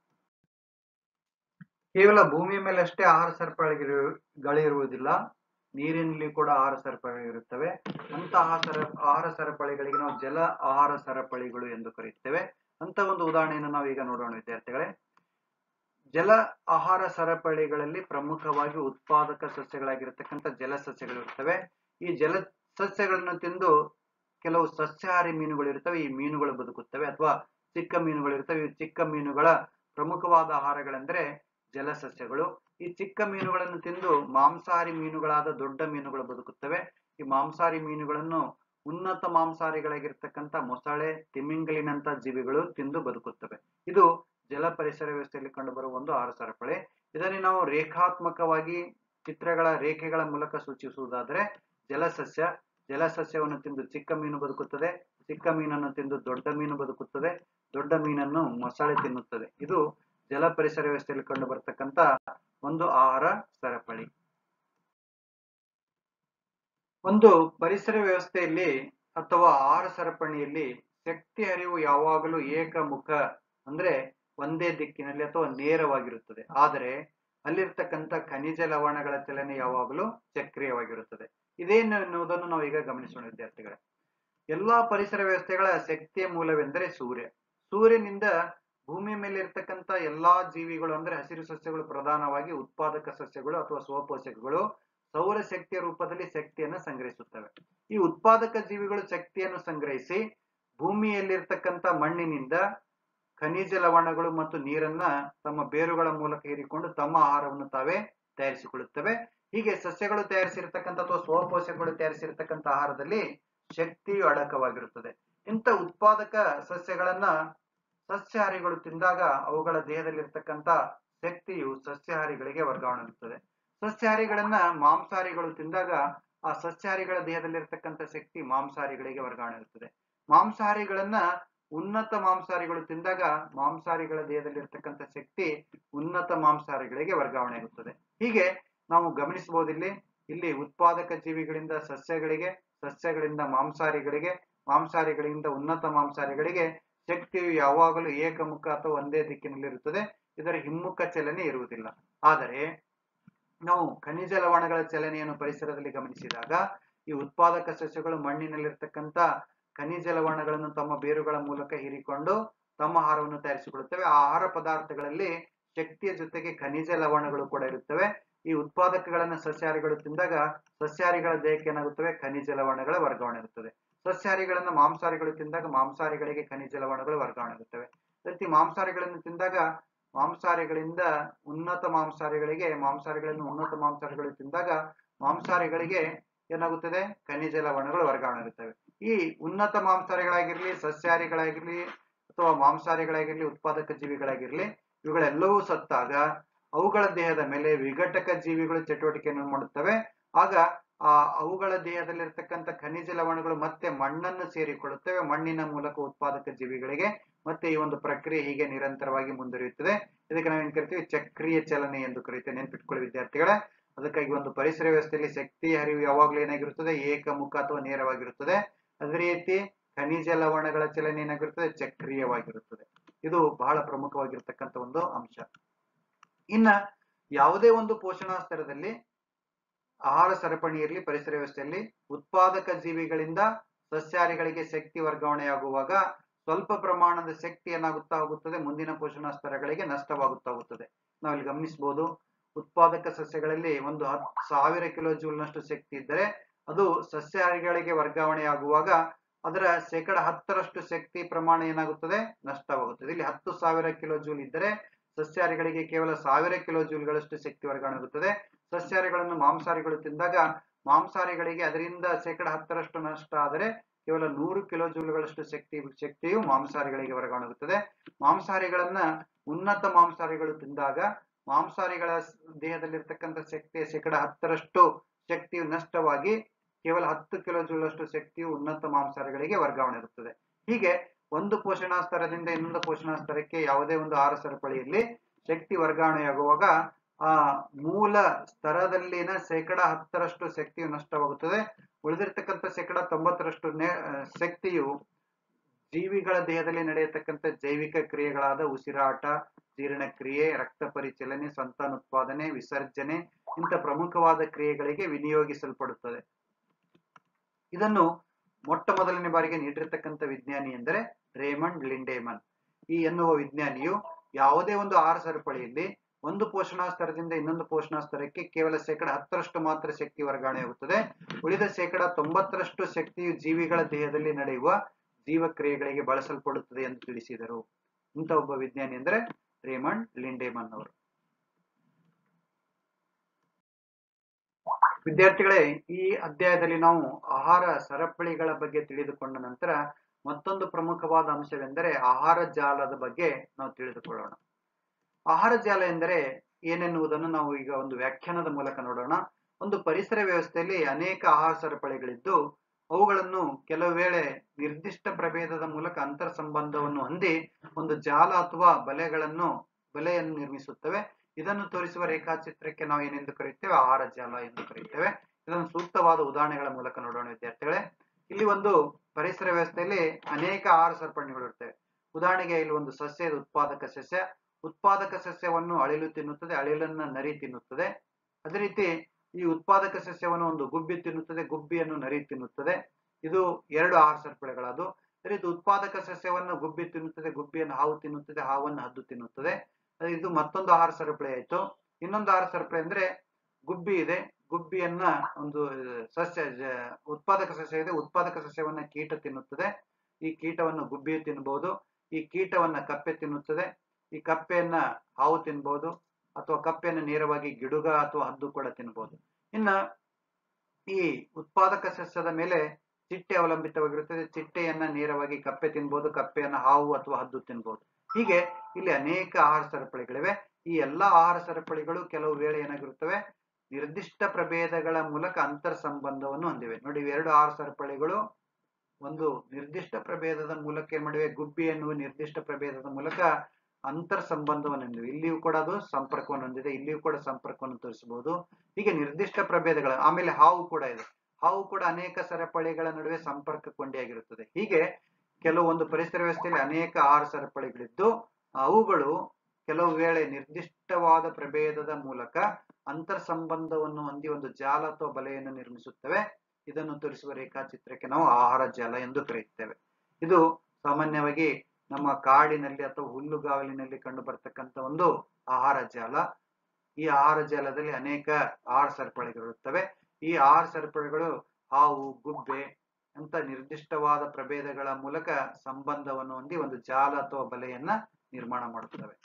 ಕೇವಲ ಭೂಮಿಯ ಮೇಲೆ ಅಷ್ಟೇ ಆಹಾರ ಸರಪಳಿಗಳಿರುವುದಿಲ್ಲ, ನೀರಿನಲ್ಲಿ ಕೂಡ ಆಹಾರ ಸರಪಳಿಗಳಿರುತ್ತವೆ. ಅಂತಹ ಆಹಾರ ಸರಪಳಿಗಳಿಗೆ ನಾವು ಜಲ ಆಹಾರ ಸರಪಳಿಗಳು ಎಂದು ಕರೆಯುತ್ತೇವೆ. ಅಂತ ಒಂದು ಉದಾಹರಣೆಯನ್ನು ನಾವು ಈಗ ನೋಡೋಣ ವಿದ್ಯಾರ್ಥಿಗಳೇ. ಜಲ ಆಹಾರ ಸರಪಳಿಗಳಲ್ಲಿ ಪ್ರಮುಖವಾಗಿ ಉತ್ಪಾದಕ ಸಸ್ಯಗಳಾಗಿರ್ತಕ್ಕಂಥ ಜಲಸಸ್ಯಗಳು ಇರ್ತವೆ. ಈ ಜಲ ಸಸ್ಯಗಳನ್ನು ತಿಂದು ಕೆಲವು ಸಸ್ಯಾಹಾರಿ ಮೀನುಗಳು ಇರ್ತವೆ, ಈ ಮೀನುಗಳು ಬದುಕುತ್ತವೆ. ಅಥವಾ ಚಿಕ್ಕ ಮೀನುಗಳು ಇರ್ತವೆ, ಈ ಚಿಕ್ಕ ಮೀನುಗಳ ಪ್ರಮುಖವಾದ ಆಹಾರಗಳೆಂದರೆ ಜಲಸಸ್ಯಗಳು. ಈ ಚಿಕ್ಕ ಮೀನುಗಳನ್ನು ತಿಂದು ಮಾಂಸಾಹಾರಿ ಮೀನುಗಳಾದ ದೊಡ್ಡ ಮೀನುಗಳು ಬದುಕುತ್ತವೆ. ಈ ಮಾಂಸಾಹಾರಿ ಮೀನುಗಳನ್ನು ಉನ್ನತ ಮಾಂಸಾಹಾರಿಗಳಾಗಿರ್ತಕ್ಕಂಥ ಮೊಸಳೆ, ತಿಮಿಂಗಲಿನಂತ ಜೀವಿಗಳು ತಿಂದು ಬದುಕುತ್ತವೆ. ಇದು ಜಲ ಪರಿಸರ ವ್ಯವಸ್ಥೆಯಲ್ಲಿ ಕಂಡುಬರುವ ಒಂದು ಆಹಾರ ಸರಪಳಿ. ಇದನ್ನು ನಾವು ರೇಖಾತ್ಮಕವಾಗಿ ಚಿತ್ರಗಳ ರೇಖೆಗಳ ಮೂಲಕ ಸೂಚಿಸುವುದಾದರೆ ಜಲಸಸ್ಯವನ್ನು ತಿಂದು ಚಿಕ್ಕ ಮೀನು ಬದುಕುತ್ತದೆ, ಚಿಕ್ಕ ಮೀನನ್ನು ತಿಂದು ದೊಡ್ಡ ಮೀನು ಬದುಕುತ್ತದೆ, ದೊಡ್ಡ ಮೀನನ್ನು ಮೊಸಳೆ ತಿನ್ನುತ್ತದೆ. ಇದು ಜಲ ಪರಿಸರ ವ್ಯವಸ್ಥೆಯಲ್ಲಿ ಕಂಡು ಬರ್ತಕ್ಕಂಥ ಒಂದು ಆಹಾರ ಸರಪಳಿ. ಒಂದು ಪರಿಸರ ವ್ಯವಸ್ಥೆಯಲ್ಲಿ ಅಥವಾ ಆಹಾರ ಸರಪಣಿಯಲ್ಲಿ ಶಕ್ತಿ ಹರಿವು ಯಾವಾಗಲೂ ಏಕಮುಖ ಅಂದ್ರೆ ಒಂದೇ ದಿಕ್ಕಿನಲ್ಲಿ ಅಥವಾ ನೇರವಾಗಿರುತ್ತದೆ. ಆದರೆ ಅಲ್ಲಿರ್ತಕ್ಕಂಥ ಖನಿಜ ಲವಣಗಳ ಚಲನೆ ಯಾವಾಗಲೂ ಚಕ್ರೀಯವಾಗಿರುತ್ತದೆ. ಇದೇನು ಎನ್ನುವುದನ್ನು ನಾವು ಈಗ ಗಮನಿಸೋಣ ವಿದ್ಯಾರ್ಥಿಗಳೇ. ಎಲ್ಲಾ ಪರಿಸರ ವ್ಯವಸ್ಥೆಗಳ ಶಕ್ತಿಯ ಮೂಲವೆಂದರೆ ಸೂರ್ಯ. ಸೂರ್ಯನಿಂದ ಭೂಮಿಯ ಮೇಲೆ ಇರ್ತಕ್ಕಂಥ ಎಲ್ಲಾ ಜೀವಿಗಳು ಅಂದ್ರೆ ಹಸಿರು ಸಸ್ಯಗಳು ಪ್ರಧಾನವಾಗಿ ಉತ್ಪಾದಕ ಸಸ್ಯಗಳು ಅಥವಾ ಸ್ವಪೋಷಕಗಳು ಸೌರ ಶಕ್ತಿಯ ರೂಪದಲ್ಲಿ ಶಕ್ತಿಯನ್ನು ಸಂಗ್ರಹಿಸುತ್ತವೆ. ಈ ಉತ್ಪಾದಕ ಜೀವಿಗಳು ಶಕ್ತಿಯನ್ನು ಸಂಗ್ರಹಿಸಿ ಭೂಮಿಯಲ್ಲಿರ್ತಕ್ಕಂಥ ಮಣ್ಣಿನಿಂದ ಖನಿಜ ಲವಣಗಳು ಮತ್ತು ನೀರನ್ನ ತಮ್ಮ ಬೇರುಗಳ ಮೂಲಕ ಹೀರಿಕೊಂಡು ತಮ್ಮ ಆಹಾರವನ್ನು ತಾವೇ ತಯಾರಿಸಿಕೊಳ್ಳುತ್ತವೆ. ಹೀಗೆ ಸಸ್ಯಗಳು ತಯಾರಿಸಿರ್ತಕ್ಕಂಥ ಅಥವಾ ಸ್ವಪೋಷಕಗಳು ತಯಾರಿಸಿರ್ತಕ್ಕಂಥ ಆಹಾರದಲ್ಲಿ ಶಕ್ತಿಯು ಅಡಕವಾಗಿರುತ್ತದೆ. ಇಂಥ ಉತ್ಪಾದಕ ಸಸ್ಯಗಳನ್ನ ಸಸ್ಯಾಹಾರಿಗಳು ತಿಂದಾಗ ಅವುಗಳ ದೇಹದಲ್ಲಿರ್ತಕ್ಕಂಥ ಶಕ್ತಿಯು ಸಸ್ಯಾಹಾರಿಗಳಿಗೆ ವರ್ಗಾವಣೆಯಾಗುತ್ತದೆ. ಸಸ್ಯಾಹಾರಿಗಳನ್ನ ಮಾಂಸಾಹಾರಿಗಳು ತಿಂದಾಗ ಆ ಸಸ್ಯಾಹಾರಿಗಳ ದೇಹದಲ್ಲಿರ್ತಕ್ಕಂಥ ಶಕ್ತಿ ಮಾಂಸಾಹಾರಿಗಳಿಗೆ ವರ್ಗಾವಣೆಯಾಗುತ್ತದೆ. ಮಾಂಸಾಹಾರಿಗಳನ್ನ ಉನ್ನತ ಮಾಂಸಾಹಾರಿಗಳು ತಿಂದಾಗ ಮಾಂಸಾಹಾರಿಗಳ ದೇಹದಲ್ಲಿರ್ತಕ್ಕಂಥ ಶಕ್ತಿ ಉನ್ನತ ಮಾಂಸಾಹಾರಿಗಳಿಗೆ ವರ್ಗಾವಣೆಯಾಗುತ್ತದೆ. ಹೀಗೆ ನಾವು ಗಮನಿಸಬಹುದು. ಇಲ್ಲಿ ಉತ್ಪಾದಕ ಜೀವಿಗಳಿಂದ ಸಸ್ಯಗಳಿಗೆ, ಸಸ್ಯಗಳಿಂದ ಮಾಂಸಾಹಾರಿಗಳಿಗೆ, ಮಾಂಸಾಹಾರಿಗಳಿಂದ ಉನ್ನತ ಮಾಂಸಾಹಾರಿಗಳಿಗೆ ಶಕ್ತಿಯು ಯಾವಾಗಲೂ ಏಕಮುಖ ಅಥವಾ ಒಂದೇ ದಿಕ್ಕಿನಲ್ಲಿರುತ್ತದೆ. ಇದರ ಹಿಮ್ಮುಖ ಚಲನೆ ಇರುವುದಿಲ್ಲ. ಆದರೆ ನಾವು ಖನಿಜ ಲವಣಗಳ ಚಲನೆಯನ್ನು ಪರಿಸರದಲ್ಲಿ ಗಮನಿಸಿದಾಗ ಈ ಉತ್ಪಾದಕ ಸಸ್ಯಗಳು ಮಣ್ಣಿನಲ್ಲಿರ್ತಕ್ಕಂಥ ಖನಿಜ ಲವಣಗಳನ್ನು ತಮ್ಮ ಬೇರುಗಳ ಮೂಲಕ ಹೀರಿಕೊಂಡು ತಮ್ಮ ಆಹಾರವನ್ನು ತಯಾರಿಸಿಕೊಳ್ಳುತ್ತವೆ. ಆ ಆಹಾರ ಪದಾರ್ಥಗಳಲ್ಲಿ ಶಕ್ತಿಯ ಜೊತೆಗೆ ಖನಿಜ ಲವಣಗಳು ಕೂಡ ಇರುತ್ತವೆ. ಈ ಉತ್ಪಾದಕಗಳನ್ನು ಸಸ್ಯಾಹಾರಿಗಳು ತಿಂದಾಗ ಸಸ್ಯಾಹಾರಿಗಳ ದೇಹಕ್ಕೆ ಏನಾಗುತ್ತವೆ, ಖನಿಜ ಲವಣಗಳ ವರ್ಗಾವಣೆ ಆಗುತ್ತದೆ. ಸಸ್ಯಾಹಾರಿಗಳನ್ನ ಮಾಂಸಾಹಾರಿಗಳು ತಿಂದಾಗ ಮಾಂಸಾಹಾರಿಗಳಿಗೆ ಖನಿಜ ಲವಣಗಳು ವರ್ಗಾವಣೆ ಆಗುತ್ತವೆ. ರೀತಿ ಮಾಂಸಾಹಾರಿಗಳನ್ನು ತಿಂದಾಗ ಮಾಂಸಾಹಾರಿಗಳಿಂದ ಉನ್ನತ ಮಾಂಸಾಹಾರಿಗಳಿಗೆ, ಮಾಂಸಾಹಾರಿಗಳನ್ನು ಉನ್ನತ ಮಾಂಸಾಹಾರಿಗಳು ತಿಂದಾಗ ಮಾಂಸಾಹಾರಿಗಳಿಗೆ ಏನಾಗುತ್ತದೆ, ಖನಿಜ ಲವಣಗಳು ವರ್ಗಾವಣೆ ಆಗುತ್ತವೆ. ಈ ಉನ್ನತ ಮಾಂಸಾಹಾರಿಗಳಾಗಿರ್ಲಿ, ಸಸ್ಯಾಹಾರಿಗಳಾಗಿರ್ಲಿ ಅಥವಾ ಮಾಂಸಾಹಾರಿಗಳಾಗಿರ್ಲಿ, ಉತ್ಪಾದಕ ಜೀವಿಗಳಾಗಿರ್ಲಿ, ಇವುಗಳೆಲ್ಲವೂ ಸತ್ತಾಗ ಅವುಗಳ ದೇಹದ ಮೇಲೆ ವಿಘಟಕ ಜೀವಿಗಳು ಚಟುವಟಿಕೆಯನ್ನು ಮಾಡುತ್ತವೆ. ಆಗ ಅವುಗಳ ದೇಹದಲ್ಲಿರ್ತಕ್ಕಂಥ ಖನಿಜ ಲವಣಗಳು ಮತ್ತೆ ಮಣ್ಣನ್ನು ಸೇರಿಕೊಳ್ಳುತ್ತವೆ. ಮಣ್ಣಿನ ಮೂಲಕ ಉತ್ಪಾದಕ ಜೀವಿಗಳಿಗೆ ಮತ್ತೆ ಈ ಒಂದು ಪ್ರಕ್ರಿಯೆ ಹೀಗೆ ನಿರಂತರವಾಗಿ ಮುಂದುವರಿಯುತ್ತದೆ. ಇದಕ್ಕೆ ನಾವೇನ್ ಕರಿತೀವಿ, ಚಕ್ರೀಯ ಚಲನೆ ಎಂದು ಕರೀತೇವೆ. ನೆನ್ಪಿಟ್ಕೊಳ್ಳಿ ವಿದ್ಯಾರ್ಥಿಗಳೇ. ಅದಕ್ಕಾಗಿ ಒಂದು ಪರಿಸರ ವ್ಯವಸ್ಥೆಯಲ್ಲಿ ಶಕ್ತಿ ಹರಿವು ಯಾವಾಗಲೂ ಏನಾಗಿರುತ್ತದೆ, ಏಕಮುಖ ಅಥವಾ ನೇರವಾಗಿರುತ್ತದೆ. ಅದೇ ರೀತಿ ಖನಿಜ ಲವಣಗಳ ಚಲನೆ ಏನಾಗಿರುತ್ತದೆ, ಚಕ್ರೀಯವಾಗಿರುತ್ತದೆ. ಇದು ಬಹಳ ಪ್ರಮುಖವಾಗಿರ್ತಕ್ಕಂಥ ಒಂದು ಅಂಶ. ಇನ್ನ ಯಾವುದೇ ಒಂದು ಪೋಷಣಾ ಸ್ತರದಲ್ಲಿ ಆಹಾರ ಸರಪಣಿಯಲ್ಲಿ ಪರಿಸರ ವ್ಯವಸ್ಥೆಯಲ್ಲಿ ಉತ್ಪಾದಕ ಜೀವಿಗಳಿಂದ ಸಸ್ಯಾಹಾರಿಗಳಿಗೆ ಶಕ್ತಿ ವರ್ಗಾವಣೆಯಾಗುವಾಗ ಸ್ವಲ್ಪ ಪ್ರಮಾಣದ ಶಕ್ತಿ ಏನಾಗುತ್ತಾ ಹೋಗುತ್ತದೆ, ಮುಂದಿನ ಪೋಷಣಾ ಸ್ತರಗಳಿಗೆ ನಷ್ಟವಾಗುತ್ತಾ ಹೋಗುತ್ತದೆ. ನಾವಿಲ್ಲಿ ಗಮನಿಸಬಹುದು. ಉತ್ಪಾದಕ ಸಸ್ಯಗಳಲ್ಲಿ ಒಂದು 10,000 ಕಿಲೋ ಜೂಲ್ನಷ್ಟು ಶಕ್ತಿ ಇದ್ದರೆ ಅದು ಸಸ್ಯಾಹಾರಿಗಳಿಗೆ ವರ್ಗಾವಣೆಯಾಗುವಾಗ ಅದರ 10% ಶಕ್ತಿ ಪ್ರಮಾಣ ಏನಾಗುತ್ತದೆ, ನಷ್ಟವಾಗುತ್ತದೆ. ಇಲ್ಲಿ 10,000 ಕಿಲೋ ಜೂಲ್ ಇದ್ದರೆ ಸಸ್ಯಾಹಾರಿಗಳಿಗೆ ಕೇವಲ 1000 ಕಿಲೋ ಜೂಲ್ಗಳಷ್ಟು ಶಕ್ತಿ ವರ್ಗಾವಣೆ ಆಗುತ್ತದೆ. ಸಸ್ಯಾಹಾರಿಗಳನ್ನು ಮಾಂಸಾಹಾರಿಗಳು ತಿಂದಾಗ ಮಾಂಸಾಹಾರಿಗಳಿಗೆ ಅದರಿಂದ 10% ನಷ್ಟ ಆದರೆ ಕೇವಲ 100 ಕಿಲೋ ಜೂಲ್ಗಳಷ್ಟು ಶಕ್ತಿಯು ಮಾಂಸಾಹಾರಿಗಳಿಗೆ ವರ್ಗಾವಣೆ ಆಗುತ್ತದೆ. ಮಾಂಸಾಹಾರಿಗಳನ್ನ ಉನ್ನತ ಮಾಂಸಾಹಾರಿಗಳು ತಿಂದಾಗ ಮಾಂಸಾಹಾರಿಗಳ ದೇಹದಲ್ಲಿರ್ತಕ್ಕಂಥ ಶಕ್ತಿಯ 10% ಶಕ್ತಿಯು ನಷ್ಟವಾಗಿ ಕೇವಲ 10 ಕಿಲೋ ಜೂಲಷ್ಟು ಶಕ್ತಿಯು ಉನ್ನತ ಮಾಂಸಾಹಾರಿಗಳಿಗೆ ವರ್ಗಾವಣೆ ಆಗುತ್ತದೆ. ಹೀಗೆ ಒಂದು ಪೋಷಣಾ ಸ್ತರದಿಂದ ಇನ್ನೊಂದು ಪೋಷಣಾ ಸ್ತರಕ್ಕೆ ಯಾವುದೇ ಒಂದು ಆಹಾರ ಸರಪಳಿಯಲ್ಲಿ ಶಕ್ತಿ ವರ್ಗಾವಣೆಯಾಗುವಾಗ ಆ ಮೂಲ ಸ್ತರದಲ್ಲಿನ ಶೇಕಡ 10ರಷ್ಟು ಶಕ್ತಿಯು ನಷ್ಟವಾಗುತ್ತದೆ. ಉಳಿದಿರ್ತಕ್ಕಂಥ ಶೇಕಡ 90ರಷ್ಟು ಶಕ್ತಿಯು ಜೀವಿಗಳ ದೇಹದಲ್ಲಿ ನಡೆಯತಕ್ಕಂಥ ಜೈವಿಕ ಕ್ರಿಯೆಗಳಾದ ಉಸಿರಾಟ, ಜೀರ್ಣಕ್ರಿಯೆ, ರಕ್ತ ಪರಿಚಲನೆ, ಸಂತಾನೋತ್ಪಾದನೆ, ವಿಸರ್ಜನೆ ಇಂಥ ಪ್ರಮುಖವಾದ ಕ್ರಿಯೆಗಳಿಗೆ ವಿನಿಯೋಗಿಸಲ್ಪಡುತ್ತದೆ. ಇದನ್ನು ಮೊಟ್ಟ ಮೊದಲನೇ ಬಾರಿಗೆ ನೀಡಿರತಕ್ಕಂಥ ವಿಜ್ಞಾನಿ ಎಂದರೆ ರೇಮಂಡ್ ಲಿಂಡೇಮನ್. ಈ ಎನ್ನುವ ವಿಜ್ಞಾನಿಯು ಯಾವುದೇ ಒಂದು ಆಹಾರ ಸರಪಳಿಯಲ್ಲಿ ಒಂದು ಪೋಷಣಾ ಸ್ತರದಿಂದ ಇನ್ನೊಂದು ಪೋಷಣಾ ಸ್ತರಕ್ಕೆ ಕೇವಲ ಶೇಕಡ 10ರಷ್ಟು ಮಾತ್ರ ಶಕ್ತಿ ವರ್ಗಾವಣೆಯಾಗುತ್ತದೆ. ಉಳಿದ ಶೇಕಡ 90ರಷ್ಟು ಶಕ್ತಿಯು ಜೀವಿಗಳ ದೇಹದಲ್ಲಿ ನಡೆಯುವ ಜೀವಕ್ರಿಯೆಗಳಿಗೆ ಬಳಸಲ್ಪಡುತ್ತದೆ ಎಂದು ತಿಳಿಸಿದರು. ಇಂಥ ಒಬ್ಬ ವಿಜ್ಞಾನಿ ಎಂದರೆ ರೇಮಂಡ್ ಲಿಂಡೇಮನ್ ಅವರು. ವಿದ್ಯಾರ್ಥಿಗಳೇ, ಈ ಅಧ್ಯಾಯದಲ್ಲಿ ನಾವು ಆಹಾರ ಸರಪಳಿಗಳ ಬಗ್ಗೆ ತಿಳಿದುಕೊಂಡ ನಂತರ ಮತ್ತೊಂದು ಪ್ರಮುಖವಾದ ಅಂಶವೆಂದರೆ ಆಹಾರ ಜಾಲದ ಬಗ್ಗೆ ನಾವು ತಿಳಿದುಕೊಳ್ಳೋಣ. ಆಹಾರ ಜಾಲ ಎಂದರೆ ಏನೆನ್ನುವುದನ್ನು ನಾವು ಈಗ ಒಂದು ವ್ಯಾಖ್ಯಾನದ ಮೂಲಕ ನೋಡೋಣ. ಒಂದು ಪರಿಸರ ವ್ಯವಸ್ಥೆಯಲ್ಲಿ ಅನೇಕ ಆಹಾರ ಸರಪಳಿಗಳಿದ್ದು ಅವುಗಳನ್ನು ಕೆಲವು ವೇಳೆ ನಿರ್ದಿಷ್ಟ ಪ್ರಭೇದದ ಮೂಲಕ ಅಂತರ್ ಸಂಬಂಧವನ್ನು ಹೊಂದಿ ಒಂದು ಜಾಲ ಅಥವಾ ಬಲೆಯನ್ನು ನಿರ್ಮಿಸುತ್ತವೆ. ಇದನ್ನು ತೋರಿಸುವ ರೇಖಾಚಿತ್ರಕ್ಕೆ ನಾವು ಏನೆಂದು ಕರೆಯುತ್ತೇವೆ? ಆಹಾರ ಜಾಲ ಎಂದು ಕರೆಯುತ್ತೇವೆ. ಇದನ್ನು ಸೂಕ್ತವಾದ ಉದಾಹರಣೆಗಳ ಮೂಲಕ ನೋಡೋಣ ವಿದ್ಯಾರ್ಥಿಗಳೇ. ಇಲ್ಲಿ ಒಂದು ಪರಿಸರ ವ್ಯವಸ್ಥೆಯಲ್ಲಿ ಅನೇಕ ಆಹಾರ ಸರಪಳಿಗಳು ಇರ್ತವೆ. ಉದಾಹರಣೆಗೆ ಇಲ್ಲಿ ಒಂದು ಸಸ್ಯ, ಉತ್ಪಾದಕ ಸಸ್ಯ. ಉತ್ಪಾದಕ ಸಸ್ಯವನ್ನು ಅಳಿಲು ತಿನ್ನುತ್ತದೆ, ಅಳಿಲನ್ನ ನರಿ ತಿನ್ನುತ್ತದೆ. ಅದೇ ರೀತಿ ಈ ಉತ್ಪಾದಕ ಸಸ್ಯವನ್ನು ಒಂದು ಗುಬ್ಬಿ ತಿನ್ನುತ್ತದೆ, ಗುಬ್ಬಿಯನ್ನು ನರಿ ತಿನ್ನುತ್ತದೆ. ಇದು ಎರಡು ಆಹಾರ ಸರಪಳಿಗಳದು. ಅದೇ ರೀತಿ ಉತ್ಪಾದಕ ಸಸ್ಯವನ್ನು ಗುಬ್ಬಿ ತಿನ್ನುತ್ತದೆ, ಗುಬ್ಬಿಯನ್ನು ಹಾವು ತಿನ್ನುತ್ತದೆ, ಹಾವನ್ನು ಹದ್ದು ತಿನ್ನುತ್ತದೆ. ಇದು ಮತ್ತೊಂದು ಆಹಾರ ಸರಪಳಿ ಆಯ್ತು. ಇನ್ನೊಂದು ಆಹಾರ ಸರಪಳಿ ಅಂದ್ರೆ ಗುಬ್ಬಿ ಇದೆ, ಗುಬ್ಬಿಯನ್ನ ಒಂದು ಸಸ್ಯ, ಉತ್ಪಾದಕ ಸಸ್ಯ ಇದೆ, ಉತ್ಪಾದಕ ಸಸ್ಯವನ್ನ ಕೀಟ ತಿನ್ನುತ್ತದೆ. ಈ ಕೀಟವನ್ನು ಗುಬ್ಬಿಯು ತಿನ್ನಬಹುದು. ಈ ಕೀಟವನ್ನ ಕಪ್ಪೆ ತಿನ್ನುತ್ತದೆ. ಈ ಕಪ್ಪೆಯನ್ನ ಹಾವು ತಿನ್ಬಹುದು, ಅಥವಾ ಕಪ್ಪೆಯನ್ನು ನೇರವಾಗಿ ಗಿಡುಗ ಅಥವಾ ಹದ್ದು ಕೂಡ ತಿನ್ಬಹುದು. ಇನ್ನ ಈ ಉತ್ಪಾದಕ ಸಸ್ಯದ ಮೇಲೆ ಚಿಟ್ಟೆ ಅವಲಂಬಿತವಾಗಿರುತ್ತದೆ. ಚಿಟ್ಟೆಯನ್ನ ನೇರವಾಗಿ ಕಪ್ಪೆ ತಿನ್ಬಹುದು, ಕಪ್ಪೆಯನ್ನ ಹಾವು ಅಥವಾ ಹದ್ದು ತಿನ್ಬಹುದು. ಹೀಗೆ ಇಲ್ಲಿ ಅನೇಕ ಆಹಾರ ಸರಪಳಿಗಳಿವೆ. ಈ ಎಲ್ಲಾ ಆಹಾರ ಸರಪಳಿಗಳು ಕೆಲವು ವೇಳೆ ಏನಾಗಿರುತ್ತವೆ? ನಿರ್ದಿಷ್ಟ ಪ್ರಭೇದಗಳ ಮೂಲಕ ಅಂತರ್ ಸಂಬಂಧವನ್ನು ಹೊಂದಿವೆ. ನೋಡಿ, ಇವೆರಡು ಆಹಾರ ಸರಪಳಿಗಳು ಒಂದು ನಿರ್ದಿಷ್ಟ ಪ್ರಭೇದದ ಮೂಲಕ ಏನ್ ಮಾಡಿವೆ? ಗುಬ್ಬಿ ಎನ್ನುವ ನಿರ್ದಿಷ್ಟ ಪ್ರಭೇದದ ಮೂಲಕ ಅಂತರ್ ಸಂಬಂಧವನ್ನು ಹೊಂದಿವೆ. ಇಲ್ಲಿಯೂ ಕೂಡ ಅದು ಸಂಪರ್ಕವನ್ನು ಹೊಂದಿದೆ, ಇಲ್ಲಿಯೂ ಕೂಡ ಸಂಪರ್ಕವನ್ನು ತೋರಿಸಬಹುದು. ಹೀಗೆ ನಿರ್ದಿಷ್ಟ ಪ್ರಭೇದಗಳ. ಆಮೇಲೆ ಹಾವು ಕೂಡ ಇದೆ. ಹಾವು ಕೂಡ ಅನೇಕ ಸರಪಳಿಗಳ ನಡುವೆ ಸಂಪರ್ಕಗೊಂಡಿಯಾಗಿರುತ್ತದೆ. ಹೀಗೆ ಕೆಲವೊಂದು ಪರಿಸರ ವ್ಯವಸ್ಥೆಯಲ್ಲಿ ಅನೇಕ ಆಹಾರ ಸರಪಳಿಗಳಿದ್ದು ಅವುಗಳು ಕೆಲವು ವೇಳೆ ನಿರ್ದಿಷ್ಟವಾದ ಪ್ರಭೇದದ ಮೂಲಕ ಅಂತರ್ ಸಂಬಂಧವನ್ನು ಹೊಂದಿ ಒಂದು ಜಾಲ ಅಥವಾ ಬಲೆಯನ್ನು ನಿರ್ಮಿಸುತ್ತವೆ. ಇದನ್ನು ತೋರಿಸುವ ರೇಖಾಚಿತ್ರಕ್ಕೆ ನಾವು ಆಹಾರ ಜಾಲ ಎಂದು ಕರೆಯುತ್ತೇವೆ. ಇದು ಸಾಮಾನ್ಯವಾಗಿ ನಮ್ಮ ಕಾಡಿನಲ್ಲಿ ಅಥವಾ ಹುಲ್ಲುಗಾವಲಿನಲ್ಲಿ ಕಂಡು ಬರ್ತಕ್ಕಂಥ ಒಂದು ಆಹಾರ ಜಾಲ. ಈ ಆಹಾರ ಜಾಲದಲ್ಲಿ ಅನೇಕ ಆಹಾರ ಸರಪಳಿಗಳಿರುತ್ತವೆ. ಈ ಆಹಾರ ಸರಪಳಿಗಳು ಹಾವು, ಗುಬ್ಬೆ ಅಂತ ನಿರ್ದಿಷ್ಟವಾದ ಪ್ರಭೇದಗಳ ಮೂಲಕ ಸಂಬಂಧವನ್ನು ಹೊಂದಿ ಒಂದು ಜಾಲ ಅಥವಾ ಬಲೆಯನ್ನ ನಿರ್ಮಾಣ ಮಾಡುತ್ತವೆ.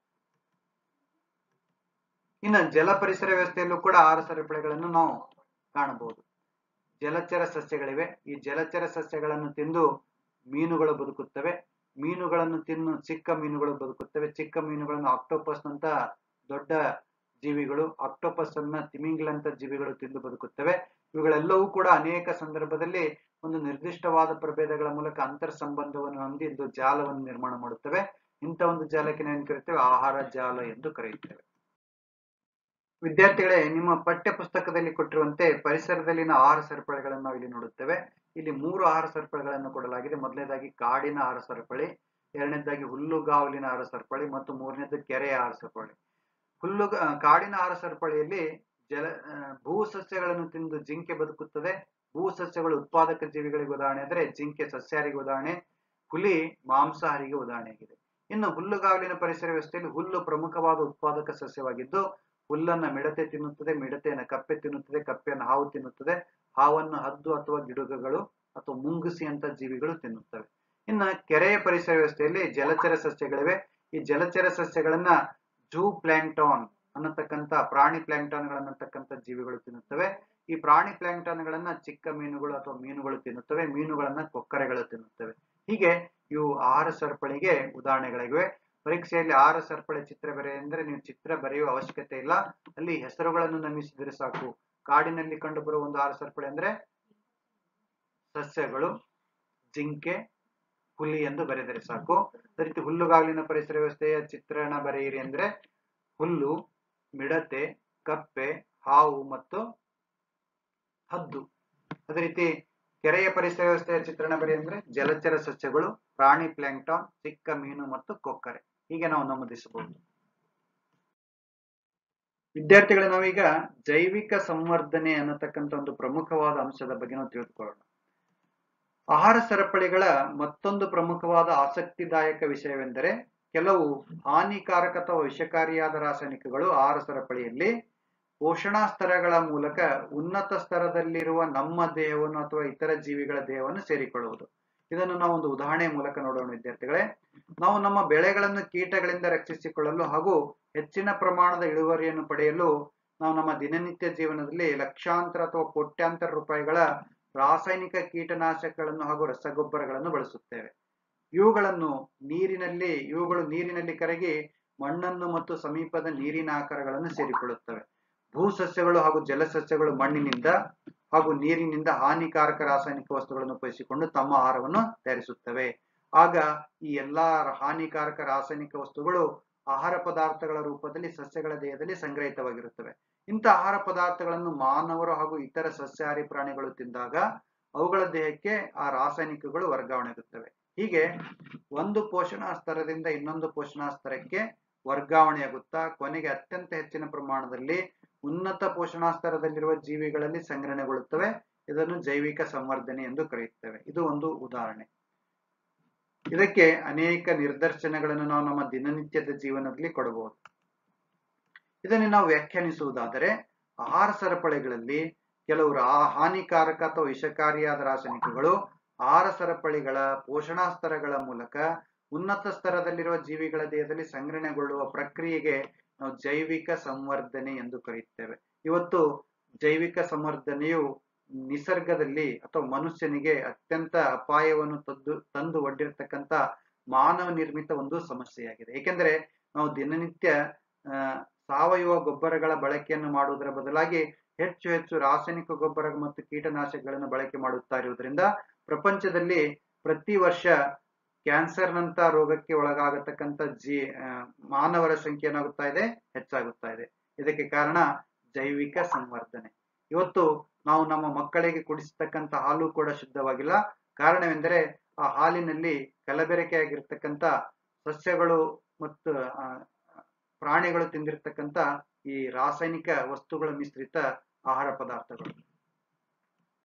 ಇನ್ನು ಜಲ ಪರಿಸರ ವ್ಯವಸ್ಥೆಯಲ್ಲೂ ಕೂಡ ಆಹಾರ ಸರಪಳಿಗಳನ್ನು ನಾವು ಕಾಣಬಹುದು. ಜಲಚರ ಸಸ್ಯಗಳಿವೆ. ಈ ಜಲಚರ ಸಸ್ಯಗಳನ್ನು ತಿಂದು ಮೀನುಗಳು ಬದುಕುತ್ತವೆ. ಮೀನುಗಳನ್ನು ತಿನ್ನು ಚಿಕ್ಕ ಮೀನುಗಳು ಬದುಕುತ್ತವೆ. ಚಿಕ್ಕ ಮೀನುಗಳನ್ನು ಆಕ್ಟೋಪಸ್ ನಂತ ದೊಡ್ಡ ಜೀವಿಗಳು, ಆಕ್ಟೋಪಸ್ ಅನ್ನ ತಿಮಿಂಗಿಲಂತ ಜೀವಿಗಳು ತಿಂದು ಬದುಕುತ್ತವೆ. ಇವುಗಳೆಲ್ಲವೂ ಕೂಡ ಅನೇಕ ಸಂದರ್ಭದಲ್ಲಿ ಒಂದು ನಿರ್ದಿಷ್ಟವಾದ ಪ್ರಭೇದಗಳ ಮೂಲಕ ಅಂತರ್ ಸಂಬಂಧವನ್ನು ಹೊಂದಿ ಒಂದು ಜಾಲವನ್ನು ನಿರ್ಮಾಣ ಮಾಡುತ್ತವೆ. ಇಂಥ ಒಂದು ಜಾಲಕ್ಕೆ ನಾವು ಕರೆಯುತ್ತೇವೆ ಆಹಾರ ಜಾಲ ಎಂದು ಕರೆಯುತ್ತೇವೆ. ವಿದ್ಯಾರ್ಥಿಗಳೇ, ನಿಮ್ಮ ಪಠ್ಯ ಪುಸ್ತಕದಲ್ಲಿ ಕೊಟ್ಟಿರುವಂತೆ ಪರಿಸರದಲ್ಲಿನ ಆಹಾರ ಸರಪಳಿಗಳನ್ನು ನಾವು ಇಲ್ಲಿ ನೋಡುತ್ತೇವೆ. ಇಲ್ಲಿ 3 ಆಹಾರ ಸರಪಳಿಗಳನ್ನು ಕೊಡಲಾಗಿದೆ. ಮೊದಲನೇದಾಗಿ ಕಾಡಿನ ಆಹಾರ ಸರಪಳಿ, ಎರಡನೇದಾಗಿ ಹುಲ್ಲುಗಾವಲಿನ ಆಹಾರ ಸರಪಳಿ ಮತ್ತು ಮೂರನೇದು ಕೆರೆಯ ಆಹಾರ ಸರಪಳಿ. ಕಾಡಿನ ಆಹಾರ ಸರಪಳಿಯಲ್ಲಿ ಭೂ ಸಸ್ಯಗಳನ್ನು ತಿಂದು ಜಿಂಕೆ ಬದುಕುತ್ತದೆ. ಭೂ ಸಸ್ಯಗಳು ಉತ್ಪಾದಕ ಜೀವಿಗಳಿಗೆ ಉದಾಹರಣೆ ಅಂದರೆ ಜಿಂಕೆ ಸಸ್ಯಾಹಾರಿಗೆ ಉದಾಹರಣೆ, ಹುಲಿ ಮಾಂಸಾಹಾರಿಗೆ ಉದಾಹರಣೆಯಾಗಿದೆ. ಇನ್ನು ಹುಲ್ಲುಗಾವಲಿನ ಪರಿಸರ ವ್ಯವಸ್ಥೆಯಲ್ಲಿ ಹುಲ್ಲು ಪ್ರಮುಖವಾದ ಉತ್ಪಾದಕ ಸಸ್ಯವಾಗಿದ್ದು ಹುಲ್ಲನ್ನ ಮಿಡತೆ ತಿನ್ನುತ್ತದೆ, ಮಿಡತೆಯನ್ನು ಕಪ್ಪೆ ತಿನ್ನುತ್ತದೆ, ಕಪ್ಪೆಯನ್ನು ಹಾವು ತಿನ್ನುತ್ತದೆ, ಹಾವನ್ನು ಹದ್ದು ಅಥವಾ ಗಿಡುಗಗಳು ಅಥವಾ ಮುಂಗುಸಿ ಅಂತ ಜೀವಿಗಳು ತಿನ್ನುತ್ತವೆ. ಇನ್ನು ಕೆರೆಯ ಪರಿಸರ ವ್ಯವಸ್ಥೆಯಲ್ಲಿ ಜಲಚರ ಸಸ್ಯಗಳಿವೆ. ಈ ಜಲಚರ ಸಸ್ಯಗಳನ್ನ ಜೂ ಪ್ಲಾಂಕ್ಟಾನ್ ಅನ್ನತಕ್ಕಂಥ ಪ್ರಾಣಿ ಪ್ಲಾಂಕ್ಟಾನ್ಗಳನ್ನತಕ್ಕಂಥ ಜೀವಿಗಳು ತಿನ್ನುತ್ತವೆ. ಈ ಪ್ರಾಣಿ ಪ್ಲಾಂಕ್ಟಾನ್ಗಳನ್ನ ಚಿಕ್ಕ ಮೀನುಗಳು ಅಥವಾ ಮೀನುಗಳು ತಿನ್ನುತ್ತವೆ. ಮೀನುಗಳನ್ನ ಕೊಕ್ಕರೆಗಳು ತಿನ್ನುತ್ತವೆ. ಹೀಗೆ ಇವು ಆಹಾರ ಸರಪಳಿಗೆ ಉದಾಹರಣೆಗಳಿವೆ. ಪರೀಕ್ಷೆಯಲ್ಲಿ ಆಹಾರ ಸರಪಳಿ ಚಿತ್ರ ಬರೆ ಅಂದ್ರೆ ನೀವು ಚಿತ್ರ ಬರೆಯುವ ಅವಶ್ಯಕತೆ ಇಲ್ಲ, ಅಲ್ಲಿ ಹೆಸರುಗಳನ್ನು ನಮೂದಿಸಿದರೆ ಸಾಕು. ಕಾಡಿನಲ್ಲಿ ಕಂಡು ಬರುವ ಒಂದು ಆಹಾರ ಸರಪಳಿ ಅಂದ್ರೆ ಸಸ್ಯಗಳು, ಜಿಂಕೆ, ಹುಲಿ ಎಂದು ಬರೆದರೆ ಸಾಕು. ಅದೇ ರೀತಿ ಹುಲ್ಲುಗಾವಲಿನ ಪರಿಸರ ವ್ಯವಸ್ಥೆಯ ಚಿತ್ರಣ ಬರೆಯಿರಿ ಅಂದ್ರೆ ಹುಲ್ಲು, ಮಿಡತೆ, ಕಪ್ಪೆ, ಹಾವು ಮತ್ತು ಹದ್ದು. ಅದೇ ರೀತಿ ಕೆರೆಯ ಪರಿಸರ ವ್ಯವಸ್ಥೆಯ ಚಿತ್ರಣ ಬರಿ ಅಂದ್ರೆ ಜಲಚರ ಸಸ್ಯಗಳು, ಪ್ರಾಣಿ ಪ್ಲಾಂಕ್ಟಾನ್, ಚಿಕ್ಕ ಮೀನು ಮತ್ತು ಕೊಕ್ಕರೆ. ಹೀಗೆ ನಾವು ನಮೂದಿಸಬಹುದು. ವಿದ್ಯಾರ್ಥಿಗಳೇ, ನಾವೀಗ ಜೈವಿಕ ಸಂವರ್ಧನೆ ಅನ್ನತಕ್ಕಂಥ ಒಂದು ಪ್ರಮುಖವಾದ ಅಂಶದ ಬಗ್ಗೆ ನಾವು ತಿಳಿದುಕೊಳ್ಳೋಣ. ಆಹಾರ ಸರಪಳಿಗಳ ಮತ್ತೊಂದು ಪ್ರಮುಖವಾದ ಆಸಕ್ತಿದಾಯಕ ವಿಷಯವೆಂದರೆ ಕೆಲವು ಹಾನಿಕಾರಕ ಅಥವಾ ವಿಷಕಾರಿಯಾದ ರಾಸಾಯನಿಕಗಳು ಆಹಾರ ಸರಪಳಿಯಲ್ಲಿ ಪೋಷಣಾ ಸ್ತರಗಳ ಮೂಲಕ ಉನ್ನತ ಸ್ತರದಲ್ಲಿರುವ ನಮ್ಮ ದೇಹವನ್ನು ಅಥವಾ ಇತರ ಜೀವಿಗಳ ದೇಹವನ್ನು ಸೇರಿಕೊಳ್ಳುವುದು. ಇದನ್ನು ನಾವು ಒಂದು ಉದಾಹರಣೆಯ ಮೂಲಕ ನೋಡೋಣ ವಿದ್ಯಾರ್ಥಿಗಳೇ. ನಾವು ನಮ್ಮ ಬೆಳೆಗಳನ್ನು ಕೀಟಗಳಿಂದ ರಕ್ಷಿಸಿಕೊಳ್ಳಲು ಹಾಗೂ ಹೆಚ್ಚಿನ ಪ್ರಮಾಣದ ಇಳುವರಿಯನ್ನು ಪಡೆಯಲು ನಾವು ನಮ್ಮ ದಿನನಿತ್ಯ ಜೀವನದಲ್ಲಿ ಲಕ್ಷಾಂತರ ಅಥವಾ ಕೋಟ್ಯಾಂತರ ರೂಪಾಯಿಗಳ ರಾಸಾಯನಿಕ ಕೀಟನಾಶಕಗಳನ್ನು ಹಾಗೂ ರಸಗೊಬ್ಬರಗಳನ್ನು ಬಳಸುತ್ತೇವೆ. ಇವುಗಳು ನೀರಿನಲ್ಲಿ ಕರಗಿ ಮಣ್ಣನ್ನು ಮತ್ತು ಸಮೀಪದ ನೀರಿನ ಆಕಾರಗಳನ್ನು ಸೇರಿಕೊಳ್ಳುತ್ತವೆ. ಭೂಸಸ್ಯಗಳು ಹಾಗೂ ಜಲಸಸ್ಯಗಳು ಮಣ್ಣಿನಿಂದ ಹಾಗೂ ನೀರಿನಿಂದ ಹಾನಿಕಾರಕ ರಾಸಾಯನಿಕ ವಸ್ತುಗಳನ್ನು ಉಪಯೋಗಿಸಿಕೊಂಡು ತಮ್ಮ ಆಹಾರವನ್ನು ತಯಾರಿಸುತ್ತವೆ. ಆಗ ಈ ಎಲ್ಲಾ ಹಾನಿಕಾರಕ ರಾಸಾಯನಿಕ ವಸ್ತುಗಳು ಆಹಾರ ಪದಾರ್ಥಗಳ ರೂಪದಲ್ಲಿ ಸಸ್ಯಗಳ ದೇಹದಲ್ಲಿ ಸಂಗ್ರಹಿತವಾಗಿರುತ್ತವೆ. ಇಂಥ ಆಹಾರ ಪದಾರ್ಥಗಳನ್ನು ಮಾನವರು ಹಾಗೂ ಇತರ ಸಸ್ಯಾಹಾರಿ ಪ್ರಾಣಿಗಳು ತಿಂದಾಗ ಅವುಗಳ ದೇಹಕ್ಕೆ ಆ ರಾಸಾಯನಿಕಗಳು ವರ್ಗಾವಣೆಯಾಗುತ್ತವೆ. ಹೀಗೆ ಒಂದು ಪೋಷಣಾ ಸ್ತರದಿಂದ ಇನ್ನೊಂದು ಪೋಷಣಾ ಸ್ತರಕ್ಕೆ ವರ್ಗಾವಣೆಯಾಗುತ್ತಾ ಕೊನೆಗೆ ಅತ್ಯಂತ ಹೆಚ್ಚಿನ ಪ್ರಮಾಣದಲ್ಲಿ ಉನ್ನತ ಪೋಷಣಾ ಸ್ತರದಲ್ಲಿರುವ ಜೀವಿಗಳಲ್ಲಿ ಸಂಗ್ರಹಣೆಗೊಳ್ಳುತ್ತವೆ. ಇದನ್ನು ಜೈವಿಕ ಸಂವರ್ಧನೆ ಎಂದು ಕರೆಯುತ್ತೇವೆ. ಇದು ಒಂದು ಉದಾಹರಣೆ. ಇದಕ್ಕೆ ಅನೇಕ ನಿದರ್ಶನಗಳನ್ನು ನಾವು ನಮ್ಮ ದಿನನಿತ್ಯದ ಜೀವನದಲ್ಲಿ ಕೊಡಬಹುದು. ಇದನ್ನು ನಾವು ವ್ಯಾಖ್ಯಾನಿಸುವುದಾದರೆ ಆಹಾರ ಸರಪಳಿಗಳಲ್ಲಿ ಕೆಲವು ಹಾನಿಕಾರಕ ಅಥವಾ ವಿಷಕಾರಿಯಾದ ರಾಸಾಯನಿಕಗಳು ಆಹಾರ ಸರಪಳಿಗಳ ಪೋಷಣಾ ಸ್ತರಗಳ ಮೂಲಕ ಉನ್ನತ ಸ್ತರದಲ್ಲಿರುವ ಜೀವಿಗಳ ದೇಹದಲ್ಲಿ ಸಂಗ್ರಹಣೆಗೊಳ್ಳುವ ಪ್ರಕ್ರಿಯೆಗೆ ನಾವು ಜೈವಿಕ ಸಂವರ್ಧನೆ ಎಂದು ಕರೆಯುತ್ತೇವೆ. ಇವತ್ತು ಜೈವಿಕ ಸಂವರ್ಧನೆಯು ನಿಸರ್ಗದಲ್ಲಿ ಅಥವಾ ಮನುಷ್ಯನಿಗೆ ಅತ್ಯಂತ ಅಪಾಯವನ್ನು ತಂದು ಒಡ್ಡಿರ್ತಕ್ಕಂಥ ಮಾನವ ನಿರ್ಮಿತ ಒಂದು ಸಮಸ್ಯೆಯಾಗಿದೆ. ಏಕೆಂದರೆ ನಾವು ದಿನನಿತ್ಯ ಸಾವಯವ ಗೊಬ್ಬರಗಳ ಬಳಕೆಯನ್ನು ಮಾಡುವುದರ ಬದಲಾಗಿ ಹೆಚ್ಚು ರಾಸಾಯನಿಕ ಗೊಬ್ಬರ ಮತ್ತು ಕೀಟನಾಶಕಗಳನ್ನು ಬಳಕೆ ಮಾಡುತ್ತಾ ಇರುವುದರಿಂದ ಪ್ರಪಂಚದಲ್ಲಿ ಪ್ರತಿ ವರ್ಷ ಕ್ಯಾನ್ಸರ್ ನಂತ ರೋಗಕ್ಕೆ ಒಳಗಾಗತಕ್ಕಂಥ ಮಾನವರ ಸಂಖ್ಯೆ ಏನಾಗುತ್ತಾ ಇದೆ, ಹೆಚ್ಚಾಗುತ್ತಾ ಇದೆ. ಇದಕ್ಕೆ ಕಾರಣ ಜೈವಿಕ ಸಂವರ್ಧನೆ. ಇವತ್ತು ನಾವು ನಮ್ಮ ಮಕ್ಕಳಿಗೆ ಕುಡಿಸತಕ್ಕಂಥ ಹಾಲು ಕೂಡ ಶುದ್ಧವಾಗಿಲ್ಲ. ಕಾರಣವೆಂದರೆ ಆ ಹಾಲಿನಲ್ಲಿ ಕಲಬೆರಕೆಯಾಗಿರ್ತಕ್ಕಂಥ ಸಸ್ಯಗಳು ಮತ್ತು ಪ್ರಾಣಿಗಳು ತಿಂದಿರ್ತಕ್ಕಂಥ ಈ ರಾಸಾಯನಿಕ ವಸ್ತುಗಳ ಮಿಶ್ರಿತ ಆಹಾರ ಪದಾರ್ಥಗಳು.